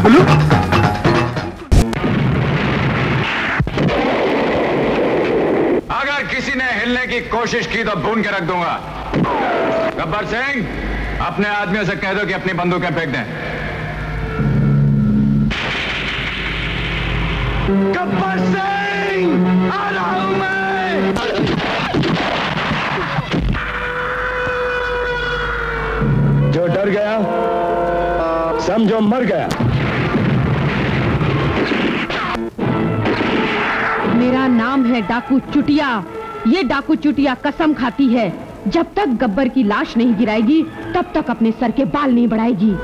बोलू? अगर किसी ने हिलने की कोशिश की तो भून के रख दूंगा। गब्बर सिंह, अपने आदमियों से कह दो कि अपनी बंदूकें फेंक दें। गब्बर सिंह, आ रहा हूं मैं। जो डर गया समझो मर गया। मेरा नाम है डाकू चुटिया। ये डाकू चुटिया कसम खाती है जब तक गब्बर की लाश नहीं गिराएगी तब तक अपने सर के बाल नहीं बढ़ाएगी।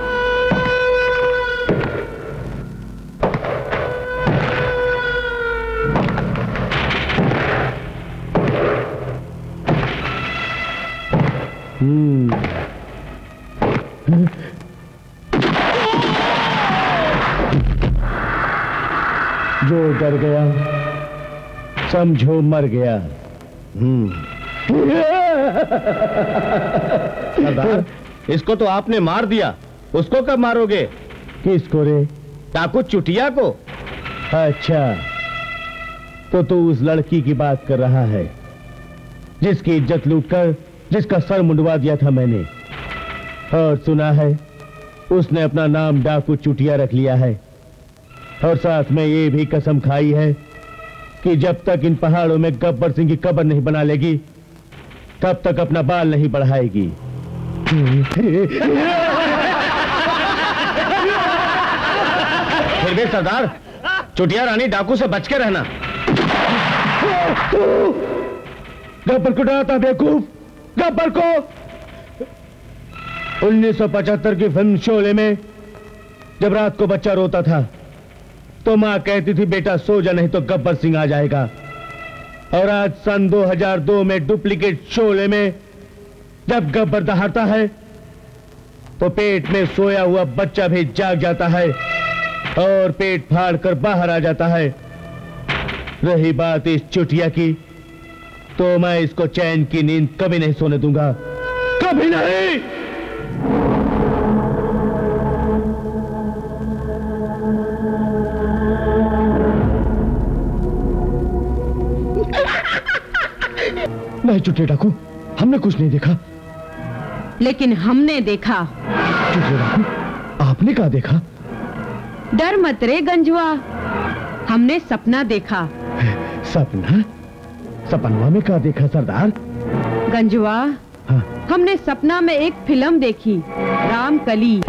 जो डर गया समझो मर गया। सरदार, इसको तो आपने मार दिया, उसको कब मारोगे? किसको रे? डाकू चुटिया को। अच्छा, तो तू उस लड़की की बात कर रहा है जिसकी इज्जत लूटकर जिसका सर मुंडवा दिया था मैंने, और सुना है उसने अपना नाम डाकू चुटिया रख लिया है, और साथ में ये भी कसम खाई है कि जब तक इन पहाड़ों में गब्बर सिंह की कब्र नहीं बना लेगी तब तक अपना बाल नहीं बढ़ाएगी। फिर भी सरदार, चुटिया रानी डाकू से बच के रहना। गब्बर को डराता बेवकूफ, गब्बर को। 1975 की फिल्म शोले में जब रात को बच्चा रोता था तो मां कहती थी बेटा सो जा नहीं तो गब्बर सिंह आ जाएगा। और आज सन 2002 में डुप्लीकेट शोले में जब गब्बर दहाड़ता है तो पेट में सोया हुआ बच्चा भी जाग जाता है और पेट फाड़ कर बाहर आ जाता है। रही बात इस चुटिया की, तो मैं इसको चैन की नींद कभी नहीं सोने दूंगा, कभी नहीं। नहीं चुटिया डाकू, हमने कुछ नहीं देखा। लेकिन हमने देखा। चुटिया डाकू, आपने क्या देखा? डर मत रे गंजवा, हमने सपना देखा। सपना? सपनवा में क्या देखा सरदार? गंजवा, हाँ। हमने सपना में एक फिल्म देखी, रामकली।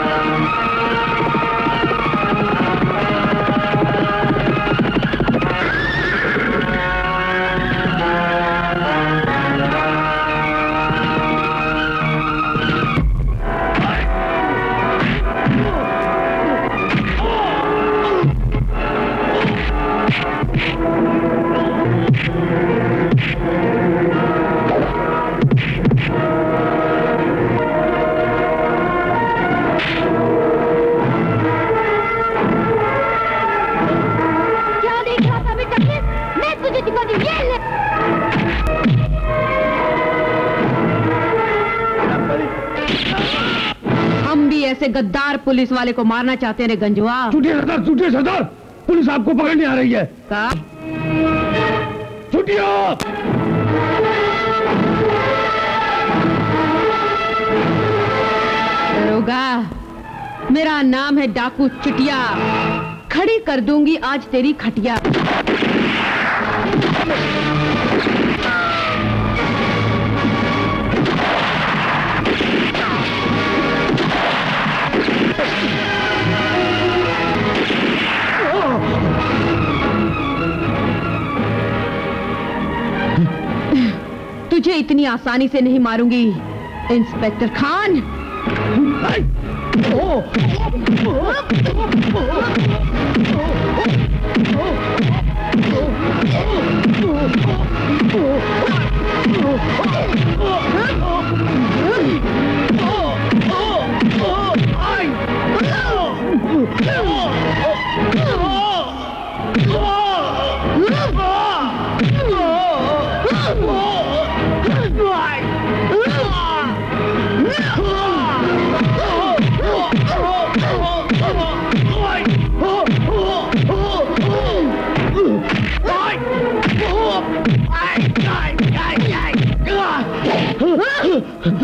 ऐसे गद्दार पुलिस वाले को मारना चाहते हैं गंजवा। चुटिया सरदार, पुलिस आपको पकड़ने आ रही है। का? चुटिया! दरोगा, मेरा नाम है डाकू चुटिया। खड़ी कर दूंगी आज तेरी खटिया। तुझे इतनी आसानी से नहीं मारूंगी इंस्पेक्टर खान।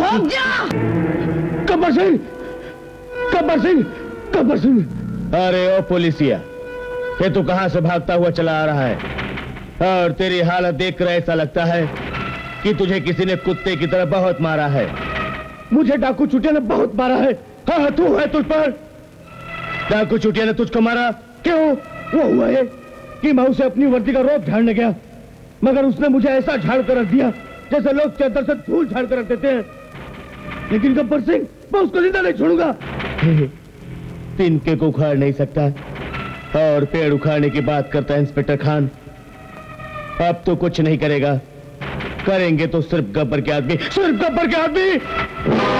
रुक जा। गब्बर सिंह, गब्बर सिंह, गब्बर सिंह। अरे ओ पुलिसिया, ये तू कहां से भागता हुआ चला आ रहा है? और तेरी हालत देखकर ऐसा लगता है कि तुझे किसी ने कुत्ते की तरह बहुत मारा है। मुझे डाकू चुटिया ने बहुत मारा है। हाँ, तू है तुझ पर। डाकू चुटिया ने तुझको मारा क्यों? वो हुआ है कि मैं उसे अपनी वर्दी का रोब झाड़ने गया, मगर उसने मुझे ऐसा झाड़ कर रख दिया जैसे लोग चादर से धूल झाड़ कर रख देते हैं। लेकिन गब्बर सिंह, मैं उसको जिंदा नहीं छोड़ूंगा। तिनके को उखाड़ नहीं सकता और पेड़ उखाड़ने की बात करता है इंस्पेक्टर खान। अब तो कुछ नहीं करेगा, करेंगे तो सिर्फ गब्बर के आदमी, सिर्फ गब्बर के आदमी।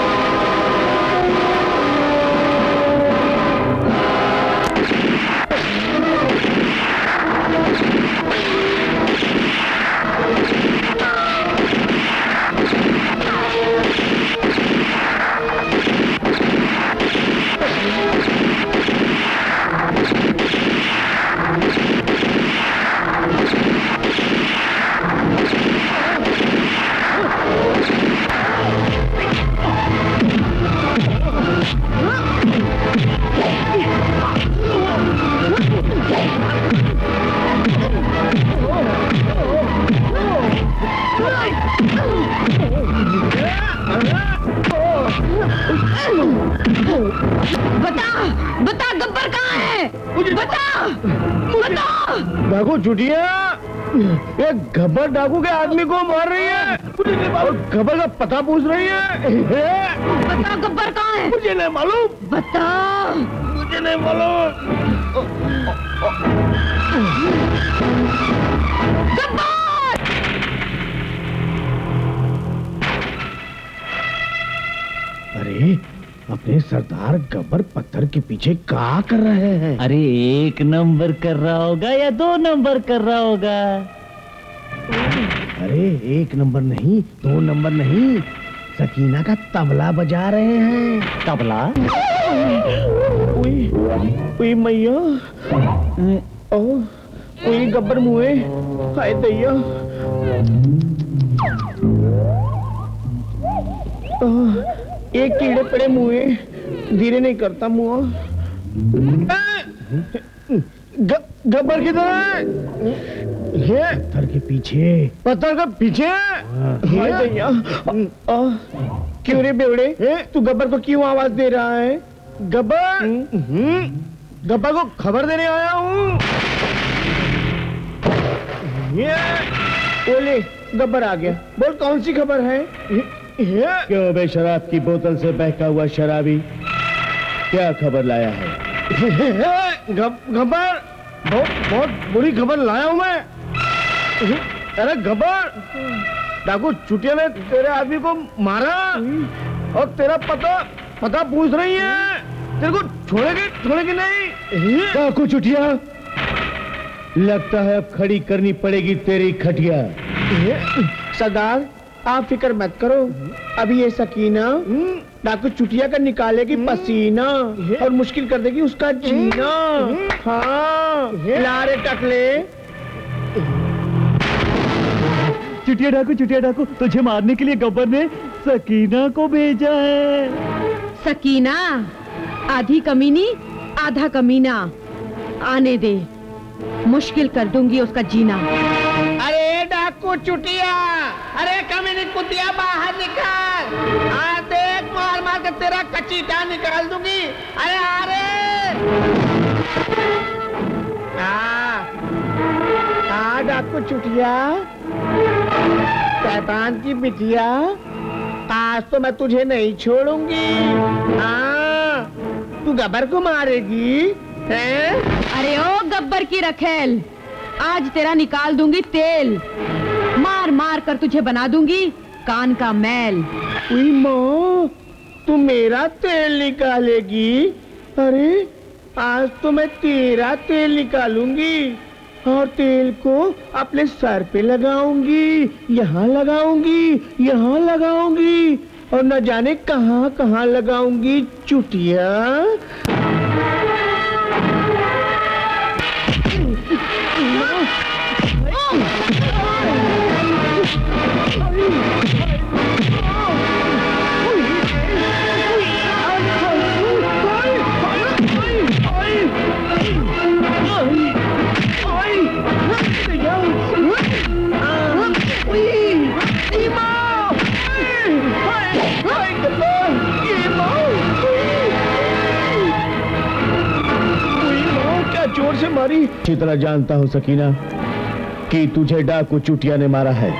बता गब्बर कहाँ है? बता, बता। डाकू चुटिया, ये गब्बर डाकू के आदमी को मार रही है। मुझे नहीं मालूम। गब्बर का पता पूछ रही है। बता गब्बर कहाँ है? मुझे नहीं मालूम। बता। मुझे नहीं मालूम। गब्बर! अरे, अपने सरदार गब्बर पत्थर के पीछे क्या कर रहे हैं? अरे 1 नंबर कर रहा होगा या 2 नंबर कर रहा होगा? अरे 1 नंबर नहीं, 2 नंबर नहीं, सकीना का तबला बजा रहे हैं। तबला? उई मैया, उई गब्बर मुए, हाय दैया। एक कीड़े पड़े मुए, धीरे नहीं करता मुआ। गब्बर किधर है? ये पत्थर के पीछे। पत्थर के पीछे? हाय दैया। क्यों रे बेवड़े, तू गब्बर को क्यों आवाज दे रहा है? गब्बर, गब्बर को खबर देने आया हूँ। ये बोले, गब्बर आ गया। बोल कौन सी खबर है? क्यों बे शराब की बोतल से बहका हुआ शराबी, क्या खबर लाया है? गब्बर, बहुत बुरी खबर लाया हूं मैं। अरे गब्बर, डाकू चुटिया ने तेरे आदमी को मारा और तेरा पता पूछ रही है। तेरे को छोड़ेगी नहीं। डाकू चुटिया, लगता है अब खड़ी करनी पड़ेगी तेरी खटिया। सरदार, आप फिक्र मत करो, अभी ये सकीना डाकू चुटिया का निकालेगी पसीना और मुश्किल कर देगी उसका जीना। हाँ, लारे टकले। चुटिया डाकू, तुझे मारने के लिए गब्बर ने सकीना को भेजा है। सकीना आधी कमीनी आधा कमीना, आने दे, मुश्किल कर दूंगी उसका जीना। अरे डाकू चुटिया, अरे कमीनी कुतिया, बाहर निकल। आ देख, मार मार के तेरा कचीटा निकाल दूंगी। अरे अरे डाकू चुटिया, शैतान की बिटिया, आज तो मैं तुझे नहीं छोड़ूंगी। तू गब्बर को मारेगी हैं? अरे ओ गब्बर की रखेल, आज तेरा निकाल दूंगी तेल, मार मार कर तुझे बना दूंगी कान का मैल। उई माँ, तू मेरा तेल निकालेगी? अरे आज तो मैं तेरा तेल निकालूंगी और तेल को अपने सर पे लगाऊंगी, यहाँ लगाऊंगी, यहाँ लगाऊंगी और न जाने कहाँ कहाँ लगाऊंगी चुटिया। से मारी? अच्छी तरह जानता हूं सकीना कि तुझे डाकू चुटिया ने मारा है,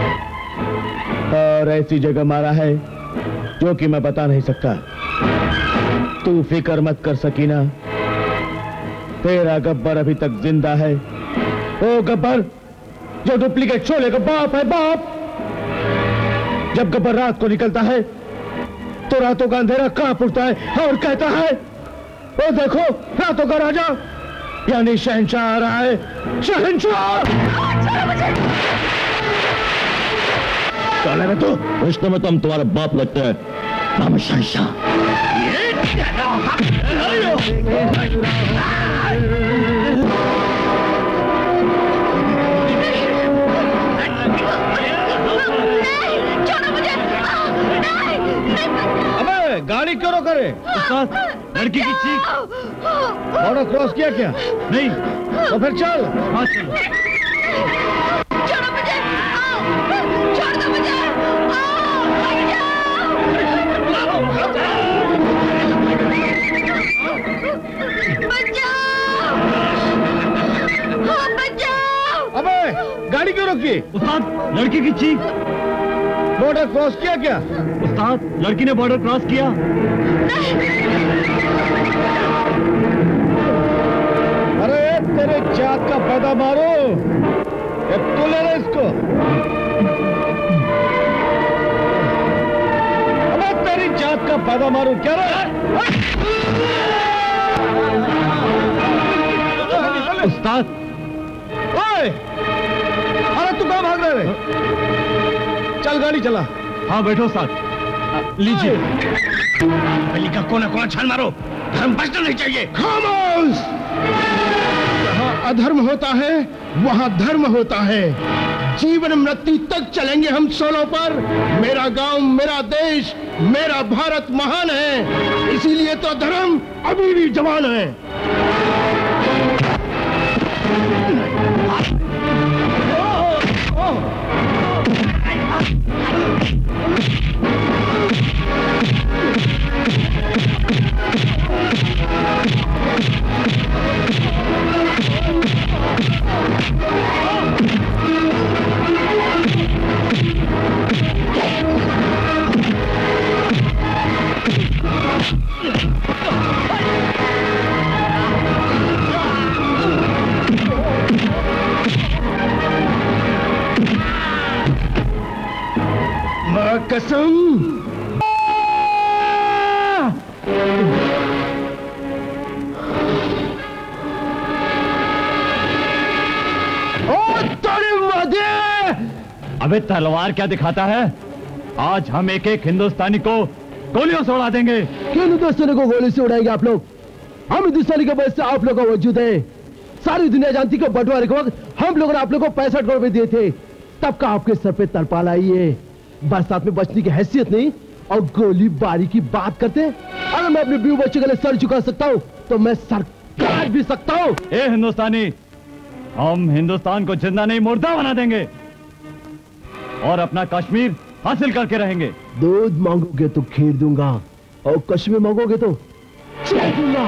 और ऐसी जगह मारा है जो कि मैं बता नहीं सकता। तू फिक्र मत कर सकीना, तेरा गब्बर अभी तक जिंदा है। ओ गब्बर, जो डुप्लीकेट शोले का बाप है, बाप। जब गब्बर रात को निकलता है तो रातों का अंधेरा कांप उठता है और कहता है, ओ देखो रातों का राजा यानी शहंशाह आ रहा है, शहंशाह। में तो रिश्ते में तो हम तुम्हारे बाप लगते हैं, हम शहंशाह। अबे गाड़ी क्यों रोक रहे? लड़की की चीख। बॉर्डर क्रॉस किया क्या? नहीं। तो फिर चल। हाँ चलो। छोड़ो मुझे, छोड़ दो मुझे, बचाओ। अबे गाड़ी क्यों रोकी? उस्ताद लड़की की चीख। बॉर्डर क्रॉस किया क्या? उस्ताद लड़की ने बॉर्डर क्रॉस किया। अरे तेरे जात का पैदा मारो, तू ले रहा इसको। अबे तेरी जात का पैदा मारो क्या रे? उस्ताद, ओए, अरे तू कहां भाग रहे? चल गाड़ी चला। हाँ बैठो उस्ताद। लीजिए। गली का कोना कोना छान मारो, धर्म बचना नहीं चाहिए। खामोश! जहाँ अधर्म होता है वहाँ धर्म होता है। जीवन मृत्यु तक चलेंगे हम सोलों पर। मेरा गांव, मेरा देश, मेरा भारत महान है, इसीलिए तो धर्म अभी भी जवान है। कसम अबे तलवार क्या दिखाता है? आज हम एक एक हिंदुस्तानी को गोलियों से उड़ा देंगे। क्यों हिंदुस्तानी को गोली से उड़ाएंगे आप लोग? हम हिंदुस्तानी के वजह से आप लोगों का वजूद है। सारी दुनिया जानती है कि बंटवारे के वक्त हम लोगों ने आप लोगों को 65 करोड़ दिए थे, तब का आपके सर पे तलपाल आई है। बरसात में बचने की हैसियत नहीं और गोली बारी की बात करते। अगर मैं अपने बीवी बच्चे के लिए सर झुका सकता हूँ तो मैं सर काट भी सकता हूँ। ए हिंदुस्तानी, हम हिंदुस्तान को जिंदा नहीं मुर्दा बना देंगे और अपना कश्मीर हासिल करके रहेंगे। दूध मांगोगे तो खीर दूंगा और कश्मीर मांगोगे तो चीर दूंगा।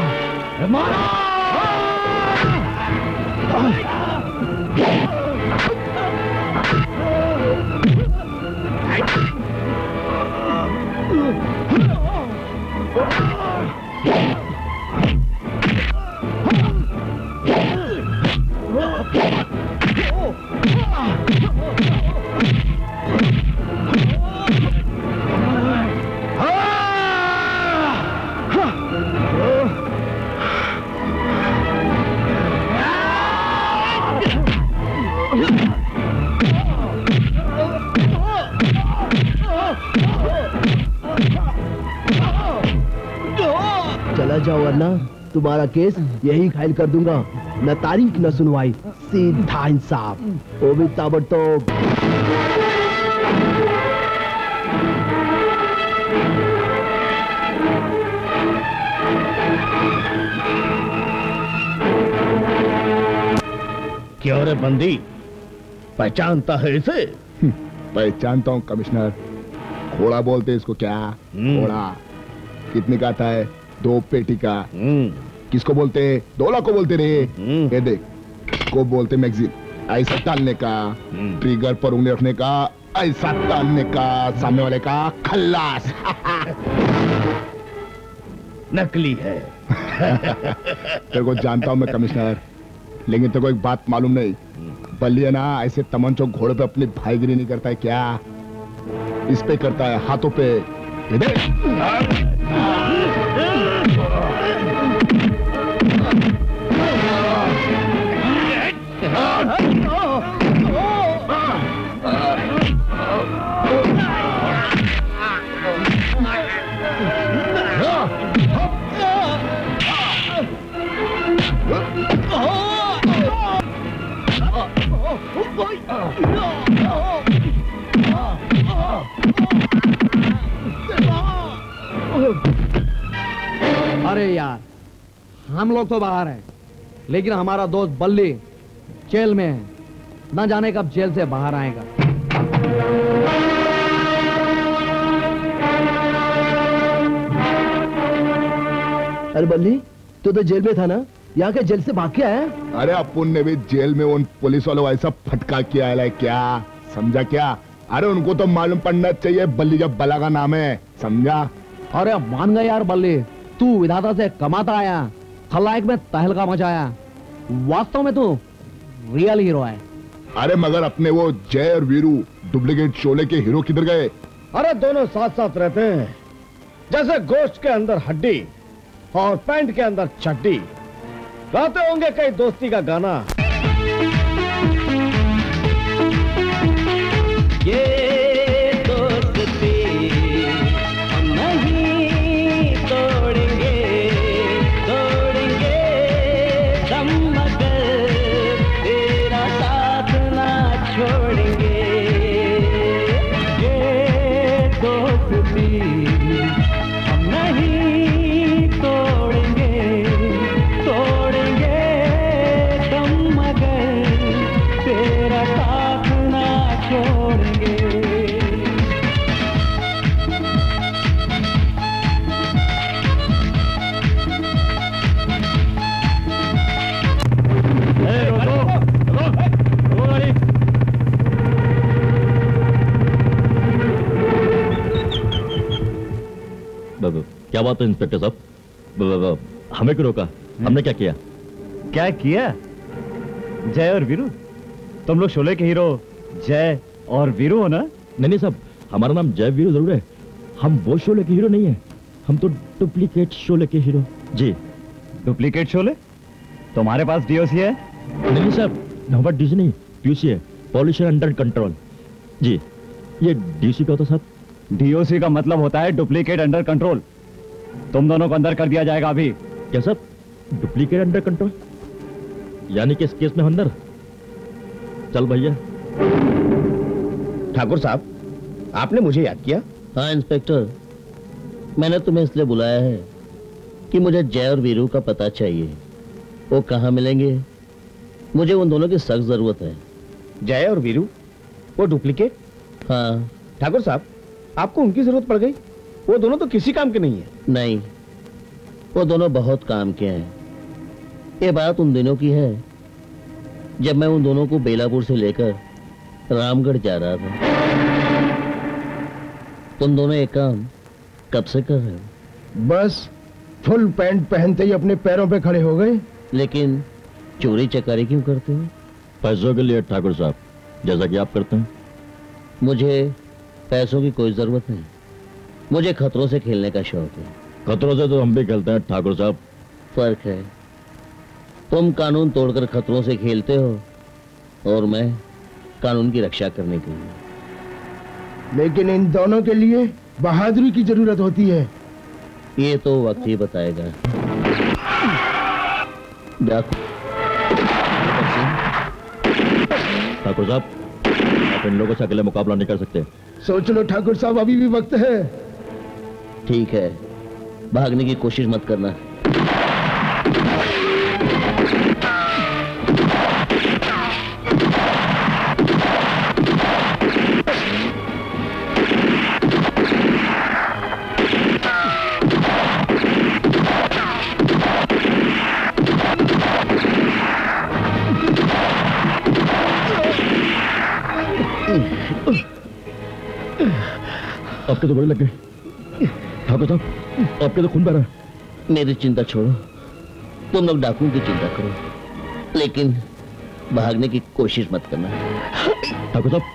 चला जाओ वरना तुम्हारा केस यही घायल कर दूंगा। न तारीख न सुनवाई, सीधा इंसाफ, वो भी ताबड़तोड़। क्यों रे बंदी, पहचानता है इसे? पहचानता हूँ कमिश्नर। घोड़ा बोलते इसको। क्या घोड़ा? कितने का आता है? 2 पेटी का। किसको बोलते हैं? डोला को बोलते रे। ये देख, को बोलते मैगजीन। ऐसा डालने का, ट्रिगर पर उंगली रखने का, ऐसा डालने का, सामने वाले का खल्लास। नकली है। तेरे को जानता हूं मैं कमिश्नर, लेकिन तेरे को एक बात मालूम नहीं, बल्ली है ना ऐसे तमंचों घोड़े पे अपनी भाईगिरी नहीं करता है क्या? इस पे करता है, हाथों पे। ये देख। अरे यार, हम लोग तो बाहर हैं, लेकिन हमारा दोस्त बल्ली जेल में है। ना जाने कब जेल से बाहर आएगा। अरे बल्ली, तू तो जेल में था ना, यहाँ के जेल से भाग के आया? अरे अपुन ने भी जेल में उन पुलिस वालों ऐसा फटका किया है क्या? समझा क्या? अरे उनको तो मालूम पड़ना चाहिए बल्ली जब बला का नाम है, समझा? अरे मान गए यार बल्ली, तू विधाता से कमाता आया, खलनायक में तहलका मचाया, वास्तव में तू रियल हीरो है। अरे मगर अपने वो जय और वीरू डुप्लीकेट शोले के हीरो किधर गए? अरे दोनों साथ साथ रहते हैं, जैसे गोश्त के अंदर हड्डी और पैंट के अंदर चड्डी। गाते होंगे कई दोस्ती का गाना। ये दोस्ती हम नहीं तोड़ेंगे, तोड़ेंगे दम मगर तेरा साथ ना छोड़ेंगे। ये दोस्ती हम नहीं तोड़ेंगे, तोड़ेंगे दम मगर तेरा साथ ना छोड़ेंगे। क्या बात है इंस्पेक्टर साहब? हमें क्यों रोका? हमने क्या किया? क्या किया? जय और वीरू, तुम लोग शोले के हीरो जय और वीरू हो ना? नहीं साहब, हमारा नाम जय वीरू जरूर है, हम वो शोले के हीरो नहीं है, हम तो डुप्लीकेट शोले के हीरो। जी। डुप्लीकेट शोले? तुम्हारे पास डीओसी है? नहीं साहब, हमारा डीसी नहीं, पीसी है, पॉल्यूशन अंडर कंट्रोल। जी। ये डीसी क्या होता साहब? डीओसी का मतलब होता है डुप्लीकेट अंडर कंट्रोल। तुम दोनों को अंदर कर दिया जाएगा अभी। क्या साहब? डुप्लीकेट अंडर कंट्रोल यानी कि इस केस में अंदर? चल भैया। ठाकुर साहब, आपने मुझे याद किया? हाँ इंस्पेक्टर, मैंने तुम्हें इसलिए बुलाया है कि मुझे जय और वीरू का पता चाहिए। वो कहाँ मिलेंगे? मुझे उन दोनों की सख्त जरूरत है। जय और वीरू वो डुप्लीकेट? हाँ। ठाकुर साहब, आपको उनकी जरूरत पड़ गई? वो दोनों तो किसी काम के नहीं है। नहीं, वो दोनों बहुत काम के हैं। ये बात उन दिनों की है जब मैं उन दोनों को बेलापुर से लेकर रामगढ़ जा रहा था। तुम दोनों एक काम कब से कर रहे हो? बस फुल पैंट पहनते ही अपने पैरों पे खड़े हो गए। लेकिन चोरी चकारी क्यों करते हो? पैसों के लिए ठाकुर साहब, जैसा कि आप करते हैं। मुझे पैसों की कोई जरूरत नहीं, मुझे खतरों से खेलने का शौक है। खतरों से तो हम भी खेलते हैं ठाकुर साहब। फर्क है, तुम कानून तोड़कर खतरों से खेलते हो और मैं कानून की रक्षा करने के लिए। लेकिन इन दोनों के लिए बहादुरी की जरूरत होती है। ये तो वक्त ही बताएगा। ठाकुर साहब, आप इन लोगों से अकेले मुकाबला नहीं कर सकते। सोच लो ठाकुर साहब, अभी भी वक्त है। ठीक है, भागने की कोशिश मत करना। आपके तो गोली लग गई। ठाकुर साहब, आपके तो खून बह रहा है। मेरी चिंता छोड़ो, तुम लोग डाकुओं की चिंता करो, लेकिन भागने की कोशिश मत करना। ठाकुर साहब,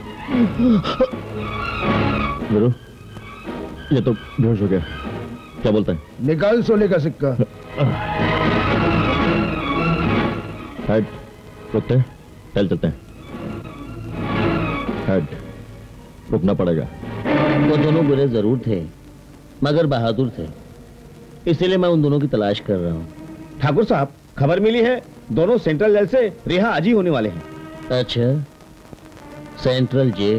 वीरू, ये तो बेहोश हो गया। क्या बोलता है? निकाल सोने का सिक्का। हेड, रुकते हैं, चल चलते हैं। हेड, रुकना पड़ेगा। वो दोनों बुरे जरूर थे, मगर बहादुर थे, इसीलिए मैं उन दोनों की तलाश कर रहा हूँ। ठाकुर साहब, खबर मिली है दोनों सेंट्रल जेल से रिहा आज ही होने वाले हैं। अच्छा, सेंट्रल जेल।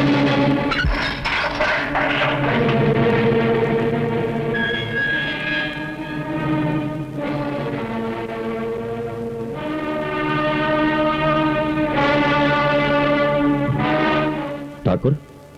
ठाकुर,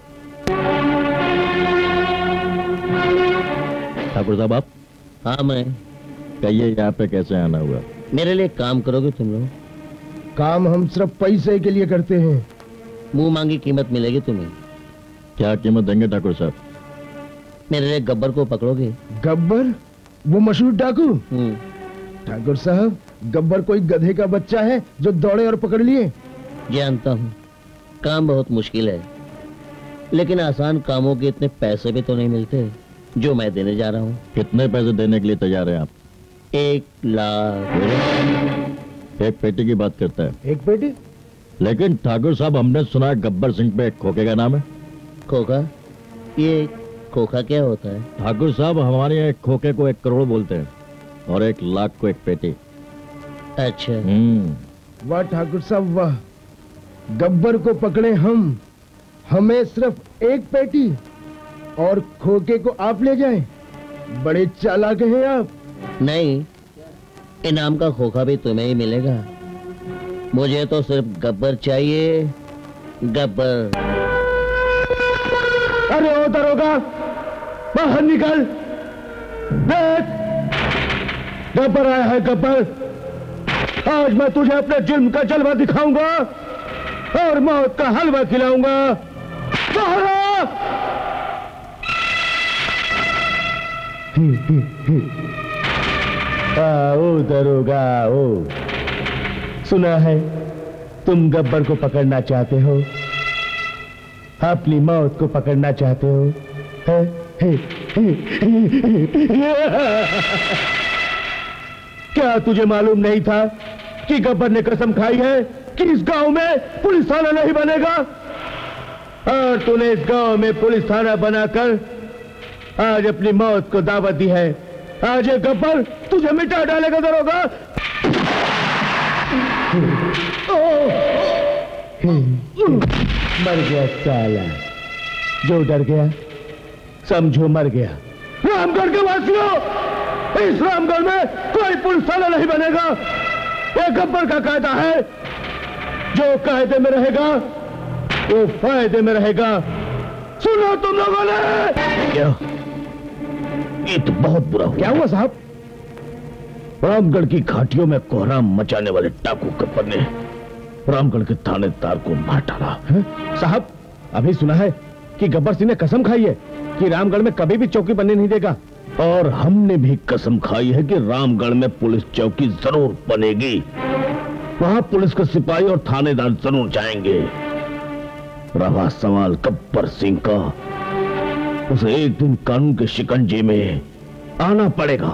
ठाकुर साहब आप? हाँ मैं। कहिए यहाँ पे कैसे आना हुआ? मेरे लिए काम करोगे तुम लोग? काम हम सिर्फ पैसे के लिए करते हैं। मुंह मांगी कीमत मिलेगी तुम्हें। क्या कीमत देंगे ठाकुर साहब? मेरे लिए गब्बर को पकड़ोगे? गब्बर? वो मशहूर डाकू? ठाकुर साहब, गब्बर कोई गधे का बच्चा है जो दौड़े और पकड़ लिए? जानता हूँ, काम बहुत मुश्किल है, लेकिन आसान कामों के इतने पैसे भी तो नहीं मिलते जो मैं देने जा रहा हूँ। कितने पैसे देने के लिए तैयार हैं आप? 1 लाख। एक पेटी की बात करता है। एक पेटी? लेकिन ठाकुर साहब, हमने सुना है गब्बर सिंह पे एक खोखे का नाम है। खोखा? ये खोखा क्या होता है? ठाकुर साहब, हमारे यहाँ एक खोखे को 1 करोड़ बोलते हैं और 1 लाख को 1 पेटी। अच्छा। वाह ठाकुर साहब वाह, गब्बर को पकड़े हम, हमें सिर्फ 1 पेटी और खोखे को आप ले जाएं। बड़े चालाक हैं आप। नहीं, इनाम का खोखा भी तुम्हें ही मिलेगा। मुझे तो सिर्फ गब्बर चाहिए, गब्बर। अरे ओ दरोगा, बाहर निकल। देख, गब्बर आया है, गब्बर। आज मैं तुझे अपने जुल्म का जलवा दिखाऊंगा और मौत का हलवा खिलाऊंगा। बाहर आ! आओ दरोगा आओ। सुना है तुम गब्बर को पकड़ना चाहते हो, अपनी मौत को पकड़ना चाहते हो। क्या तुझे मालूम नहीं था कि गब्बर ने कसम खाई है कि इस गांव में पुलिस थाना नहीं बनेगा, और तूने इस गांव में पुलिस थाना बनाकर आज अपनी मौत को दावत दी है। आज ये गब्बर तुझे मिटा डालेगा दरोगा। मर गया साला, जो डर गया समझो मर गया। रामगढ़ के वासियों, इस रामगढ़ में कोई पुलिस थाना नहीं बनेगा। ये गब्बर का कायदा है, जो कायदे में रहेगा वो फायदे में रहेगा। सुनो तुम लोगों ने। क्या? ये तो बहुत बुरा हुआ। क्या हुआ साहब? रामगढ़ की घाटियों में कोहराम मचाने वाले डाकू गब्बर ने रामगढ़ के थानेदार को मार डाला। साहब, अभी सुना है कि गब्बर सिंह ने कसम खाई है कि रामगढ़ में कभी भी चौकी बनने नहीं देगा। और हमने भी कसम खाई है कि रामगढ़ में पुलिस चौकी जरूर बनेगी। वहां पुलिस के सिपाही और थानेदार जरूर जाएंगे। रहा सवाल गब्बर सिंह का, उसे एक दिन कानून के शिकंजे में आना पड़ेगा।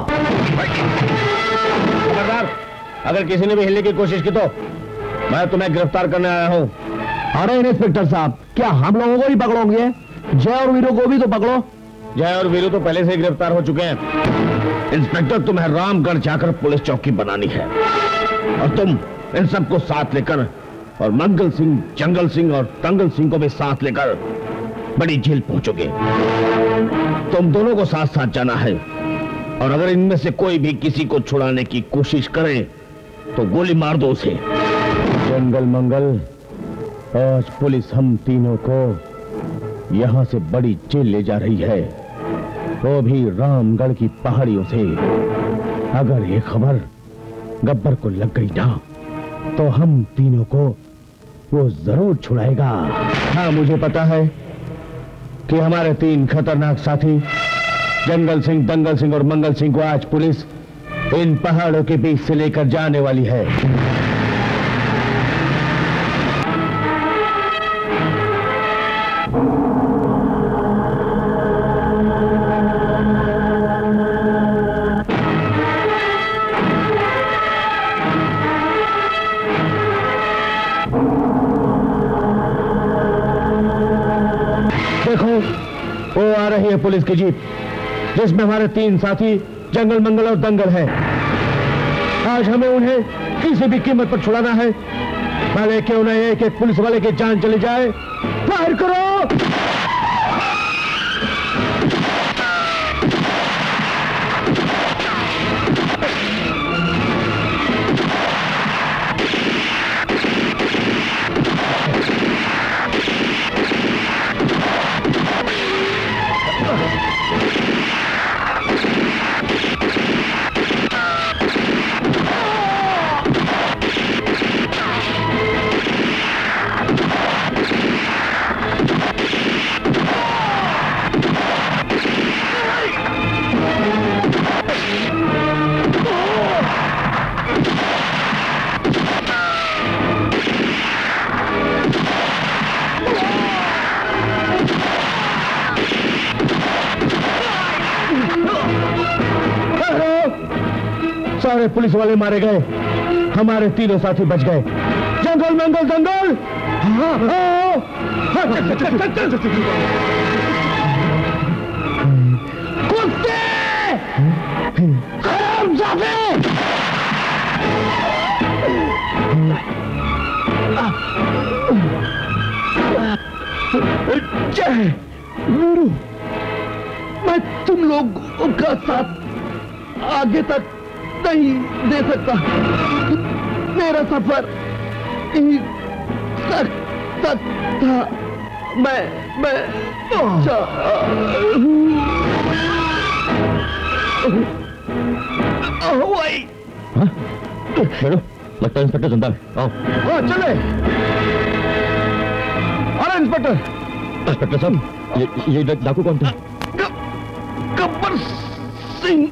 खबरदार, अगर किसी ने भी हिलने की कोशिश की तो मैं तुम्हें गिरफ्तार करने आया हूं। अरे इंस्पेक्टर साहब, क्या हम लोगों को ही पकड़ोगे? जय और वीरू को भी तो पकड़ो। जय और वीरू तो पहले से ही गिरफ्तार हो चुके हैं। इंस्पेक्टर, तुम्हें रामगढ़ जाकर पुलिस चौकी बनानी है और तुम इन सबको साथ लेकर और मंगल सिंह, जंगल सिंह और तंगल सिंह को भी साथ लेकर बड़ी जेल पहुंचोगे। तुम दोनों को साथ साथ जाना है और अगर इनमें से कोई भी किसी को छुड़ाने की कोशिश करे तो गोली मार दो उसे। जंगल मंगल, आज पुलिस हम तीनों को यहां से बड़ी जेल ले जा रही है, वो भी रामगढ़ की पहाड़ियों से। अगर ये खबर गब्बर को लग गई ना तो हम तीनों को वो जरूर छुड़ाएगा। हाँ, मुझे पता है कि हमारे 3 खतरनाक साथी जंगल सिंह, दंगल सिंह और मंगल सिंह को आज पुलिस इन पहाड़ों के बीच से लेकर जाने वाली है। देखो, वो आ रही है पुलिस की जीप, जिसमें हमारे 3 साथी जंगल, मंगल और दंगल है। आज हमें उन्हें किसी भी कीमत पर छुड़ाना है, भले कि उन्हें एक एक पुलिस वाले की जान चली जाए। फायर करो! सारे पुलिस वाले मारे गए, हमारे 3 साथी बच गए। जंगल, मंगल, दंगल! कुत्ते! हरामजादे! जय वीरू, मैं तुम लोगों का साथ आगे तक नहीं दे सकता। मेरा सफर तक था। मैं लगता है इंस्पेक्टर जिंदा है। आओ। हाँ, चले। अरे इंस्पेक्टर साहब, ये डाकू कौन थे? गब्बर सिंह।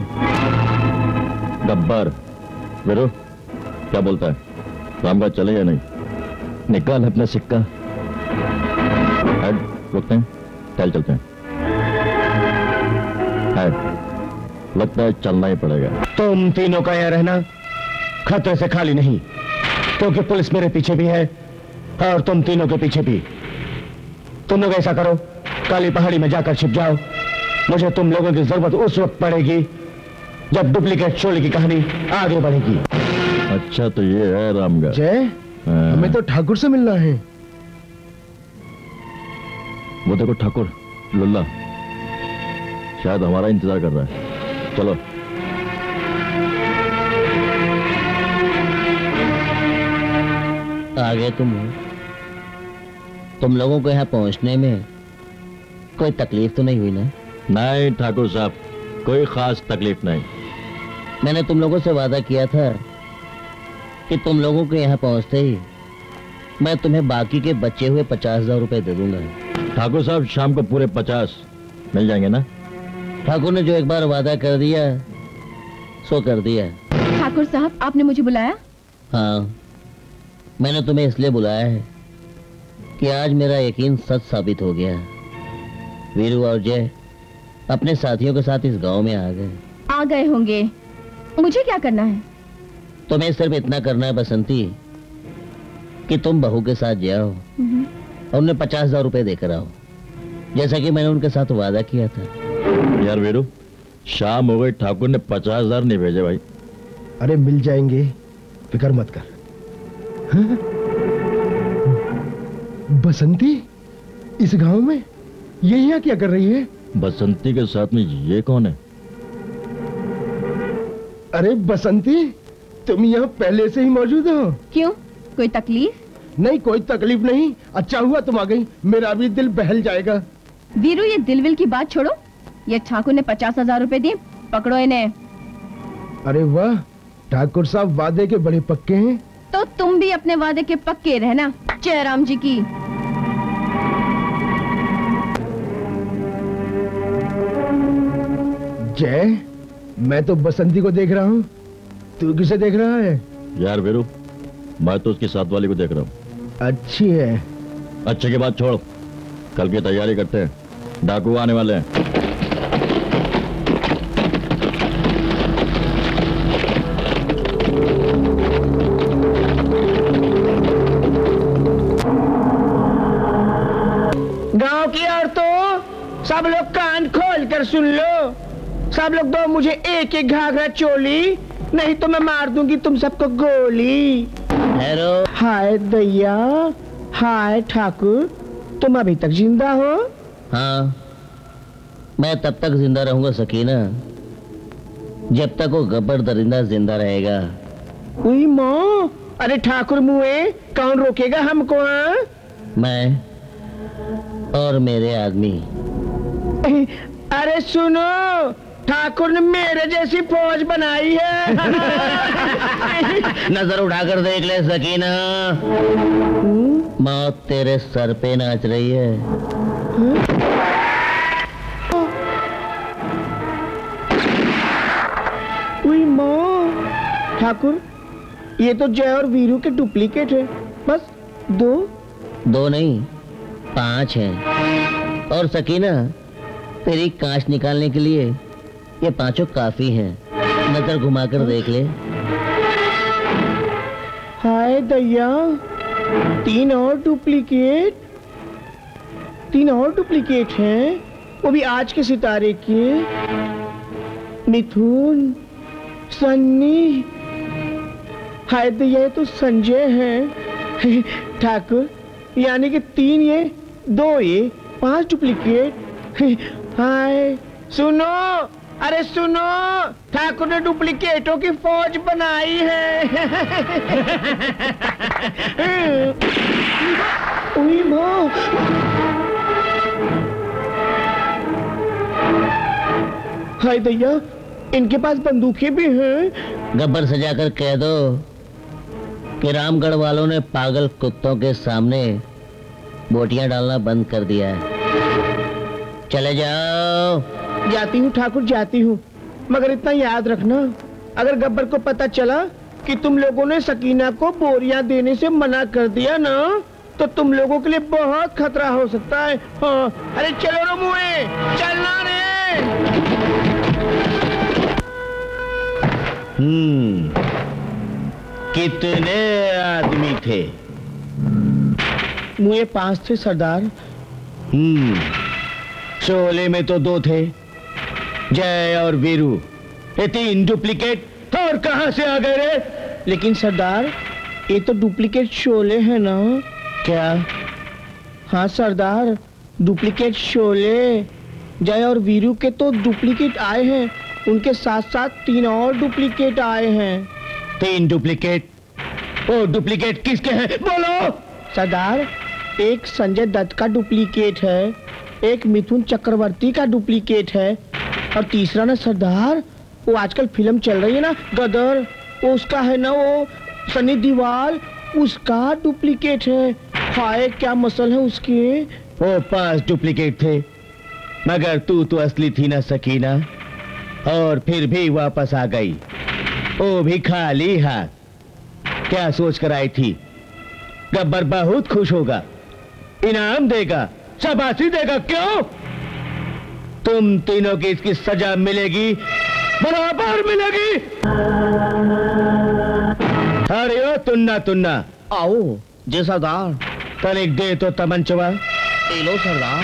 गब्बर, वीरू क्या बोलता है? रामगढ़ चले या नहीं? निकाल अपना सिक्का। हेड, रुकते हैं, टहल चलते हैं। हेड, लगता है चलना ही पड़ेगा। तुम तीनों का यहाँ रहना खतरे से खाली नहीं, क्योंकि पुलिस मेरे पीछे भी है और तुम तीनों के पीछे भी। तुम लोग ऐसा करो, काली पहाड़ी में जाकर छिप जाओ। मुझे तुम लोगों की जरूरत उस वक्त पड़ेगी जब डुप्लीकेट शोले की कहानी आगे बढ़ेगी। अच्छा, तो ये है रामगढ़। जय, हमें तो ठाकुर से मिलना है। वो देखो ठाकुर, लुल्ला शायद हमारा इंतजार कर रहा है। चलो। आगे तुम लोगों को यहाँ पहुंचने में कोई तकलीफ तो नहीं हुई ना? नहीं ठाकुर साहब, कोई खास तकलीफ नहीं। मैंने तुम लोगों से वादा किया था कि तुम लोगों के यहाँ पहुंचते ही मैं तुम्हें बाकी के बचे हुए 50,000 रुपए दे दूंगा। ठाकुर साहब, शाम को पूरे 50 मिल जाएंगे ना? ठाकुर ने जो एक बार वादा कर दिया सो कर दिया। ठाकुर साहब, आपने मुझे बुलाया? हाँ, मैंने तुम्हें इसलिए बुलाया है कि आज मेरा यकीन सच साबित हो गया। वीरू और जय अपने साथियों के साथ इस गांव में आ गए होंगे। मुझे क्या करना है? तुम्हें सिर्फ इतना करना है बसंती कि तुम बहू के साथ जाओ और उन्हें 50,000 रुपए देकर आओ, जैसा कि मैंने उनके साथ वादा किया था। यार वीरू, शाम हो गई, ठाकुर ने 50,000 नहीं भेजे भाई। अरे मिल जाएंगे, फिक्र मत कर। हाँ? बसंती इस गांव में ये यहाँ क्या कर रही है? बसंती के साथ में ये कौन है? अरे बसंती, तुम यहाँ पहले से ही मौजूद हो? क्यों, कोई तकलीफ? नहीं, कोई तकलीफ नहीं। अच्छा हुआ तुम आ गई, मेरा भी दिल बहल जाएगा। वीरू, ये दिलविल की बात छोड़ो। ये ठाकुर ने 50,000 रुपए दिए, पकड़ो इन्हें। अरे वाह, ठाकुर साहब वादे के बड़े पक्के हैं। तो तुम भी अपने वादे के पक्के रहना। जय राम जी की। जय, मैं तो बसंती को देख रहा हूँ, तू किसे देख रहा है? यार वीरू, मैं तो उसकी साथ वाली को देख रहा हूँ। अच्छी है। अच्छे के बाद छोड़, कल की तैयारी करते हैं, डाकू आने वाले हैं। गांव की औरतों, सब लोग कान खोल कर सुन लो। सब लोग दो मुझे एक एक घाघरा चोली, नहीं तो मैं मार दूंगी तुम सबको गोली। हेलो। हाय दैया, हाय ठाकुर, तुम अभी तक जिंदा हो? हाँ, मैं तब तक जिंदा रहूंगा सकीना, जब तक वो गब्बर दरिंदा जिंदा रहेगा। उई माँ, अरे ठाकुर मुए, कौन रोकेगा हमको? हाँ? मैं और मेरे आदमी। अरे सुनो, ठाकुर ने मेरे जैसी फौज बनाई है। नजर उठाकर देख ले सकीना, मौत तेरे सर पे नाच रही है। उई माँ, ठाकुर ये तो जय और वीरू के डुप्लीकेट है। बस दो नहीं, 5 हैं। और सकीना, तेरी कांच निकालने के लिए ये 5 काफी हैं। नजर घुमाकर देख ले। हाय दैया, 3 और डुप्लीकेट हैं, वो भी आज के सितारे के। मिथुन, सन्नी, हाय दैया ये तो संजय है। ठाकुर यानी कि 3 ये, 2 ये, 5 डुप्लीकेट। हाय सुनो, अरे सुनो, ठाकुर ने डुप्लीकेटों की फौज बनाई है। उई माँ, हाय दैया, इनके पास बंदूकें भी हैं। गब्बर सजाकर कह दो कि रामगढ़ वालों ने पागल कुत्तों के सामने बोटियां डालना बंद कर दिया है। चले जाओ। जाती हूँ ठाकुर, जाती हूँ, मगर इतना याद रखना, अगर गब्बर को पता चला कि तुम लोगों ने सकीना को बोरियां देने से मना कर दिया ना, तो तुम लोगों के लिए बहुत खतरा हो सकता है। हाँ, अरे चलो रे मुए, चलना रे। कितने आदमी थे? मुए 5 थे सरदार। शोले में तो 2 थे, जय और वीरू। ये 3 डुप्लीकेट और कहां से आ गए रे? लेकिन सरदार, ये तो डुप्लीकेट शोले हैं ना? क्या? हाँ सरदार, डुप्लीकेट शोले। जय और वीरू के तो डुप्लीकेट आए हैं, उनके साथ साथ 3 और डुप्लीकेट आए हैं। 3 डुप्लीकेट? वो डुप्लीकेट किसके हैं, बोलो? सरदार, एक संजय दत्त का डुप्लीकेट है, एक मिथुन चक्रवर्ती का डुप्लीकेट है, और तीसरा ना सरदार, वो आजकल फिल्म चल रही है ना गदर, वो उसका है ना, वो सनी देओल, उसका डुप्लीकेट है। हाय क्या मसल है उसके। वो 5 डुप्लीकेट थे, मगर तू तो असली थी ना सकीना, और फिर भी वापस आ गई, वो भी खाली हाथ। क्या सोच कर आई थी? गब्बर बहुत खुश होगा, इनाम देगा, शाबाशी देगा। क्यों? तुम तीनों की इसकी सजा मिलेगी, बराबर मिलेगी। अरे ओ तुन्ना, आओ। जी सरदार। तनिक दे तो तमंचवा। लो सरदार।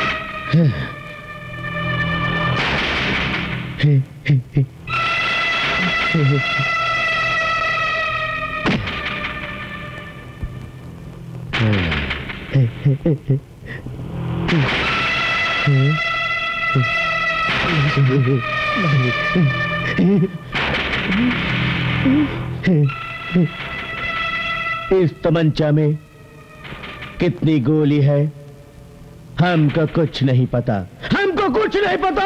इस तमंचा में कितनी गोली है हमको कुछ नहीं पता, हमको कुछ नहीं पता।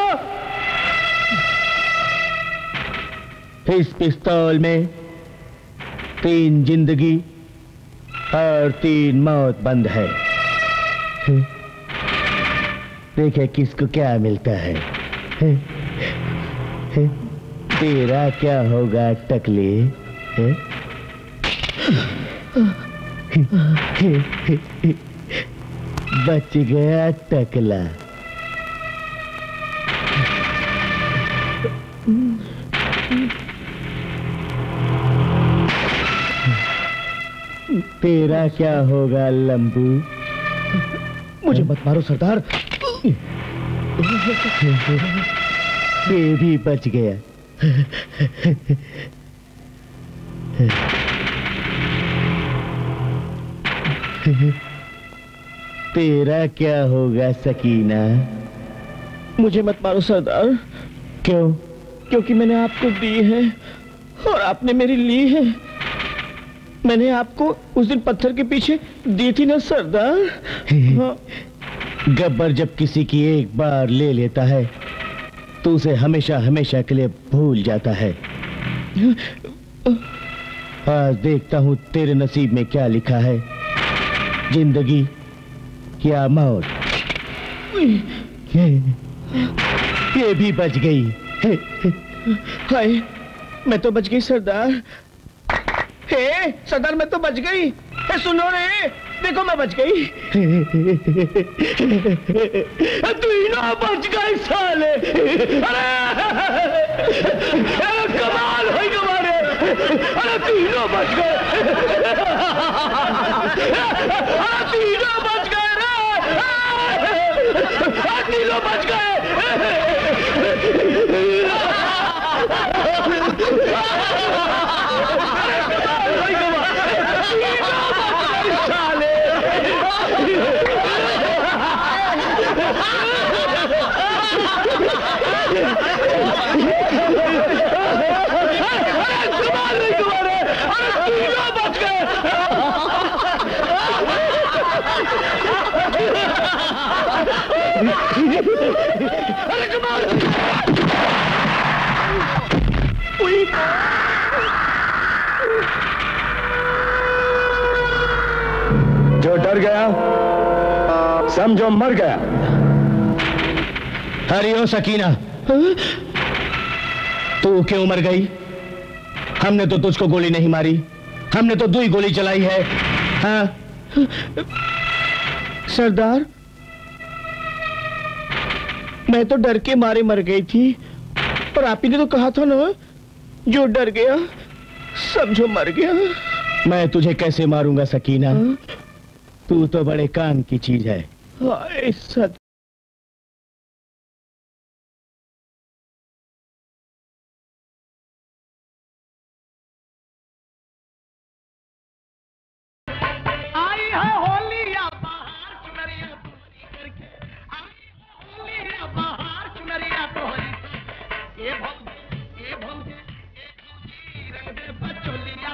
इस पिस्तौल में 3 जिंदगी और 3 मौत बंद है। देखे किसको क्या मिलता है। तेरा क्या होगा टकले? बच गया टकला। तेरा क्या होगा लंबू? मुझे मत मारो सरदार। ये भी बच गया। तेरा क्या होगा सकीना? मुझे मत मारो सरदार। क्यों? क्योंकि मैंने आपको दी है और आपने मेरी ली है। मैंने आपको उस दिन पत्थर के पीछे दी थी ना सरदार। हाँ। गब्बर जब किसी की एक बार ले लेता है तो उसे हमेशा हमेशा के लिए भूल जाता है। आज देखता हूं तेरे नसीब में क्या लिखा है, जिंदगी क्या मौत। ये भी बच गई। हाय, मैं तो बच गई सरदार। हे सरदार, मैं तो बच गई। हे सुनो रे, देखो मैं बच गई। तीनों बच गए साले। अरे कमाल है तुम्हारे। अरे तीनों बच गए। तीनों बच गए रे। तीनों बच गए। जो डर गया समझो मर गया। हरिओ सकीना, तू क्यों मर गई? हमने तो तुझको गोली नहीं मारी, हमने तो 2 गोली चलाई है। हाँ सरदार, मैं तो डर के मारे मर गई थी, पर आप ही ने तो कहा था ना, जो डर गया समझो मर गया। मैं तुझे कैसे मारूंगा सकीना? तू तो बड़े काम की चीज है। हाय सत आई है होलिया बाहर चुनरिया तोहरी करके, आई है होलिया बाहर चुनरिया तोहरी। ये भौजी रंग दे बचोलिया।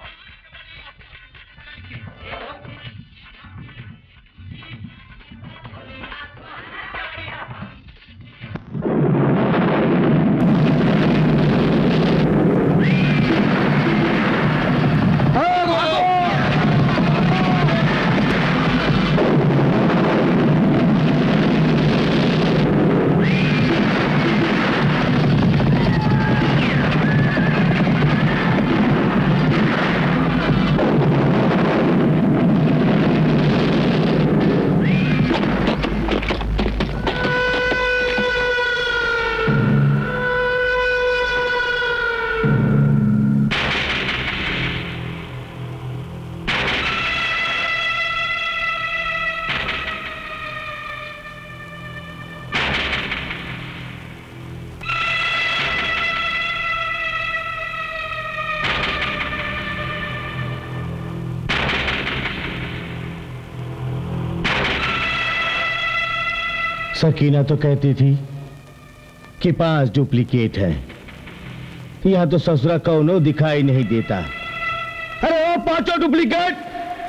सकीना तो कहती थी कि 5 डुप्लीकेट है। यहां तो ससुरा कौनो दिखाई नहीं देता। अरे वो 5 डुप्लीकेट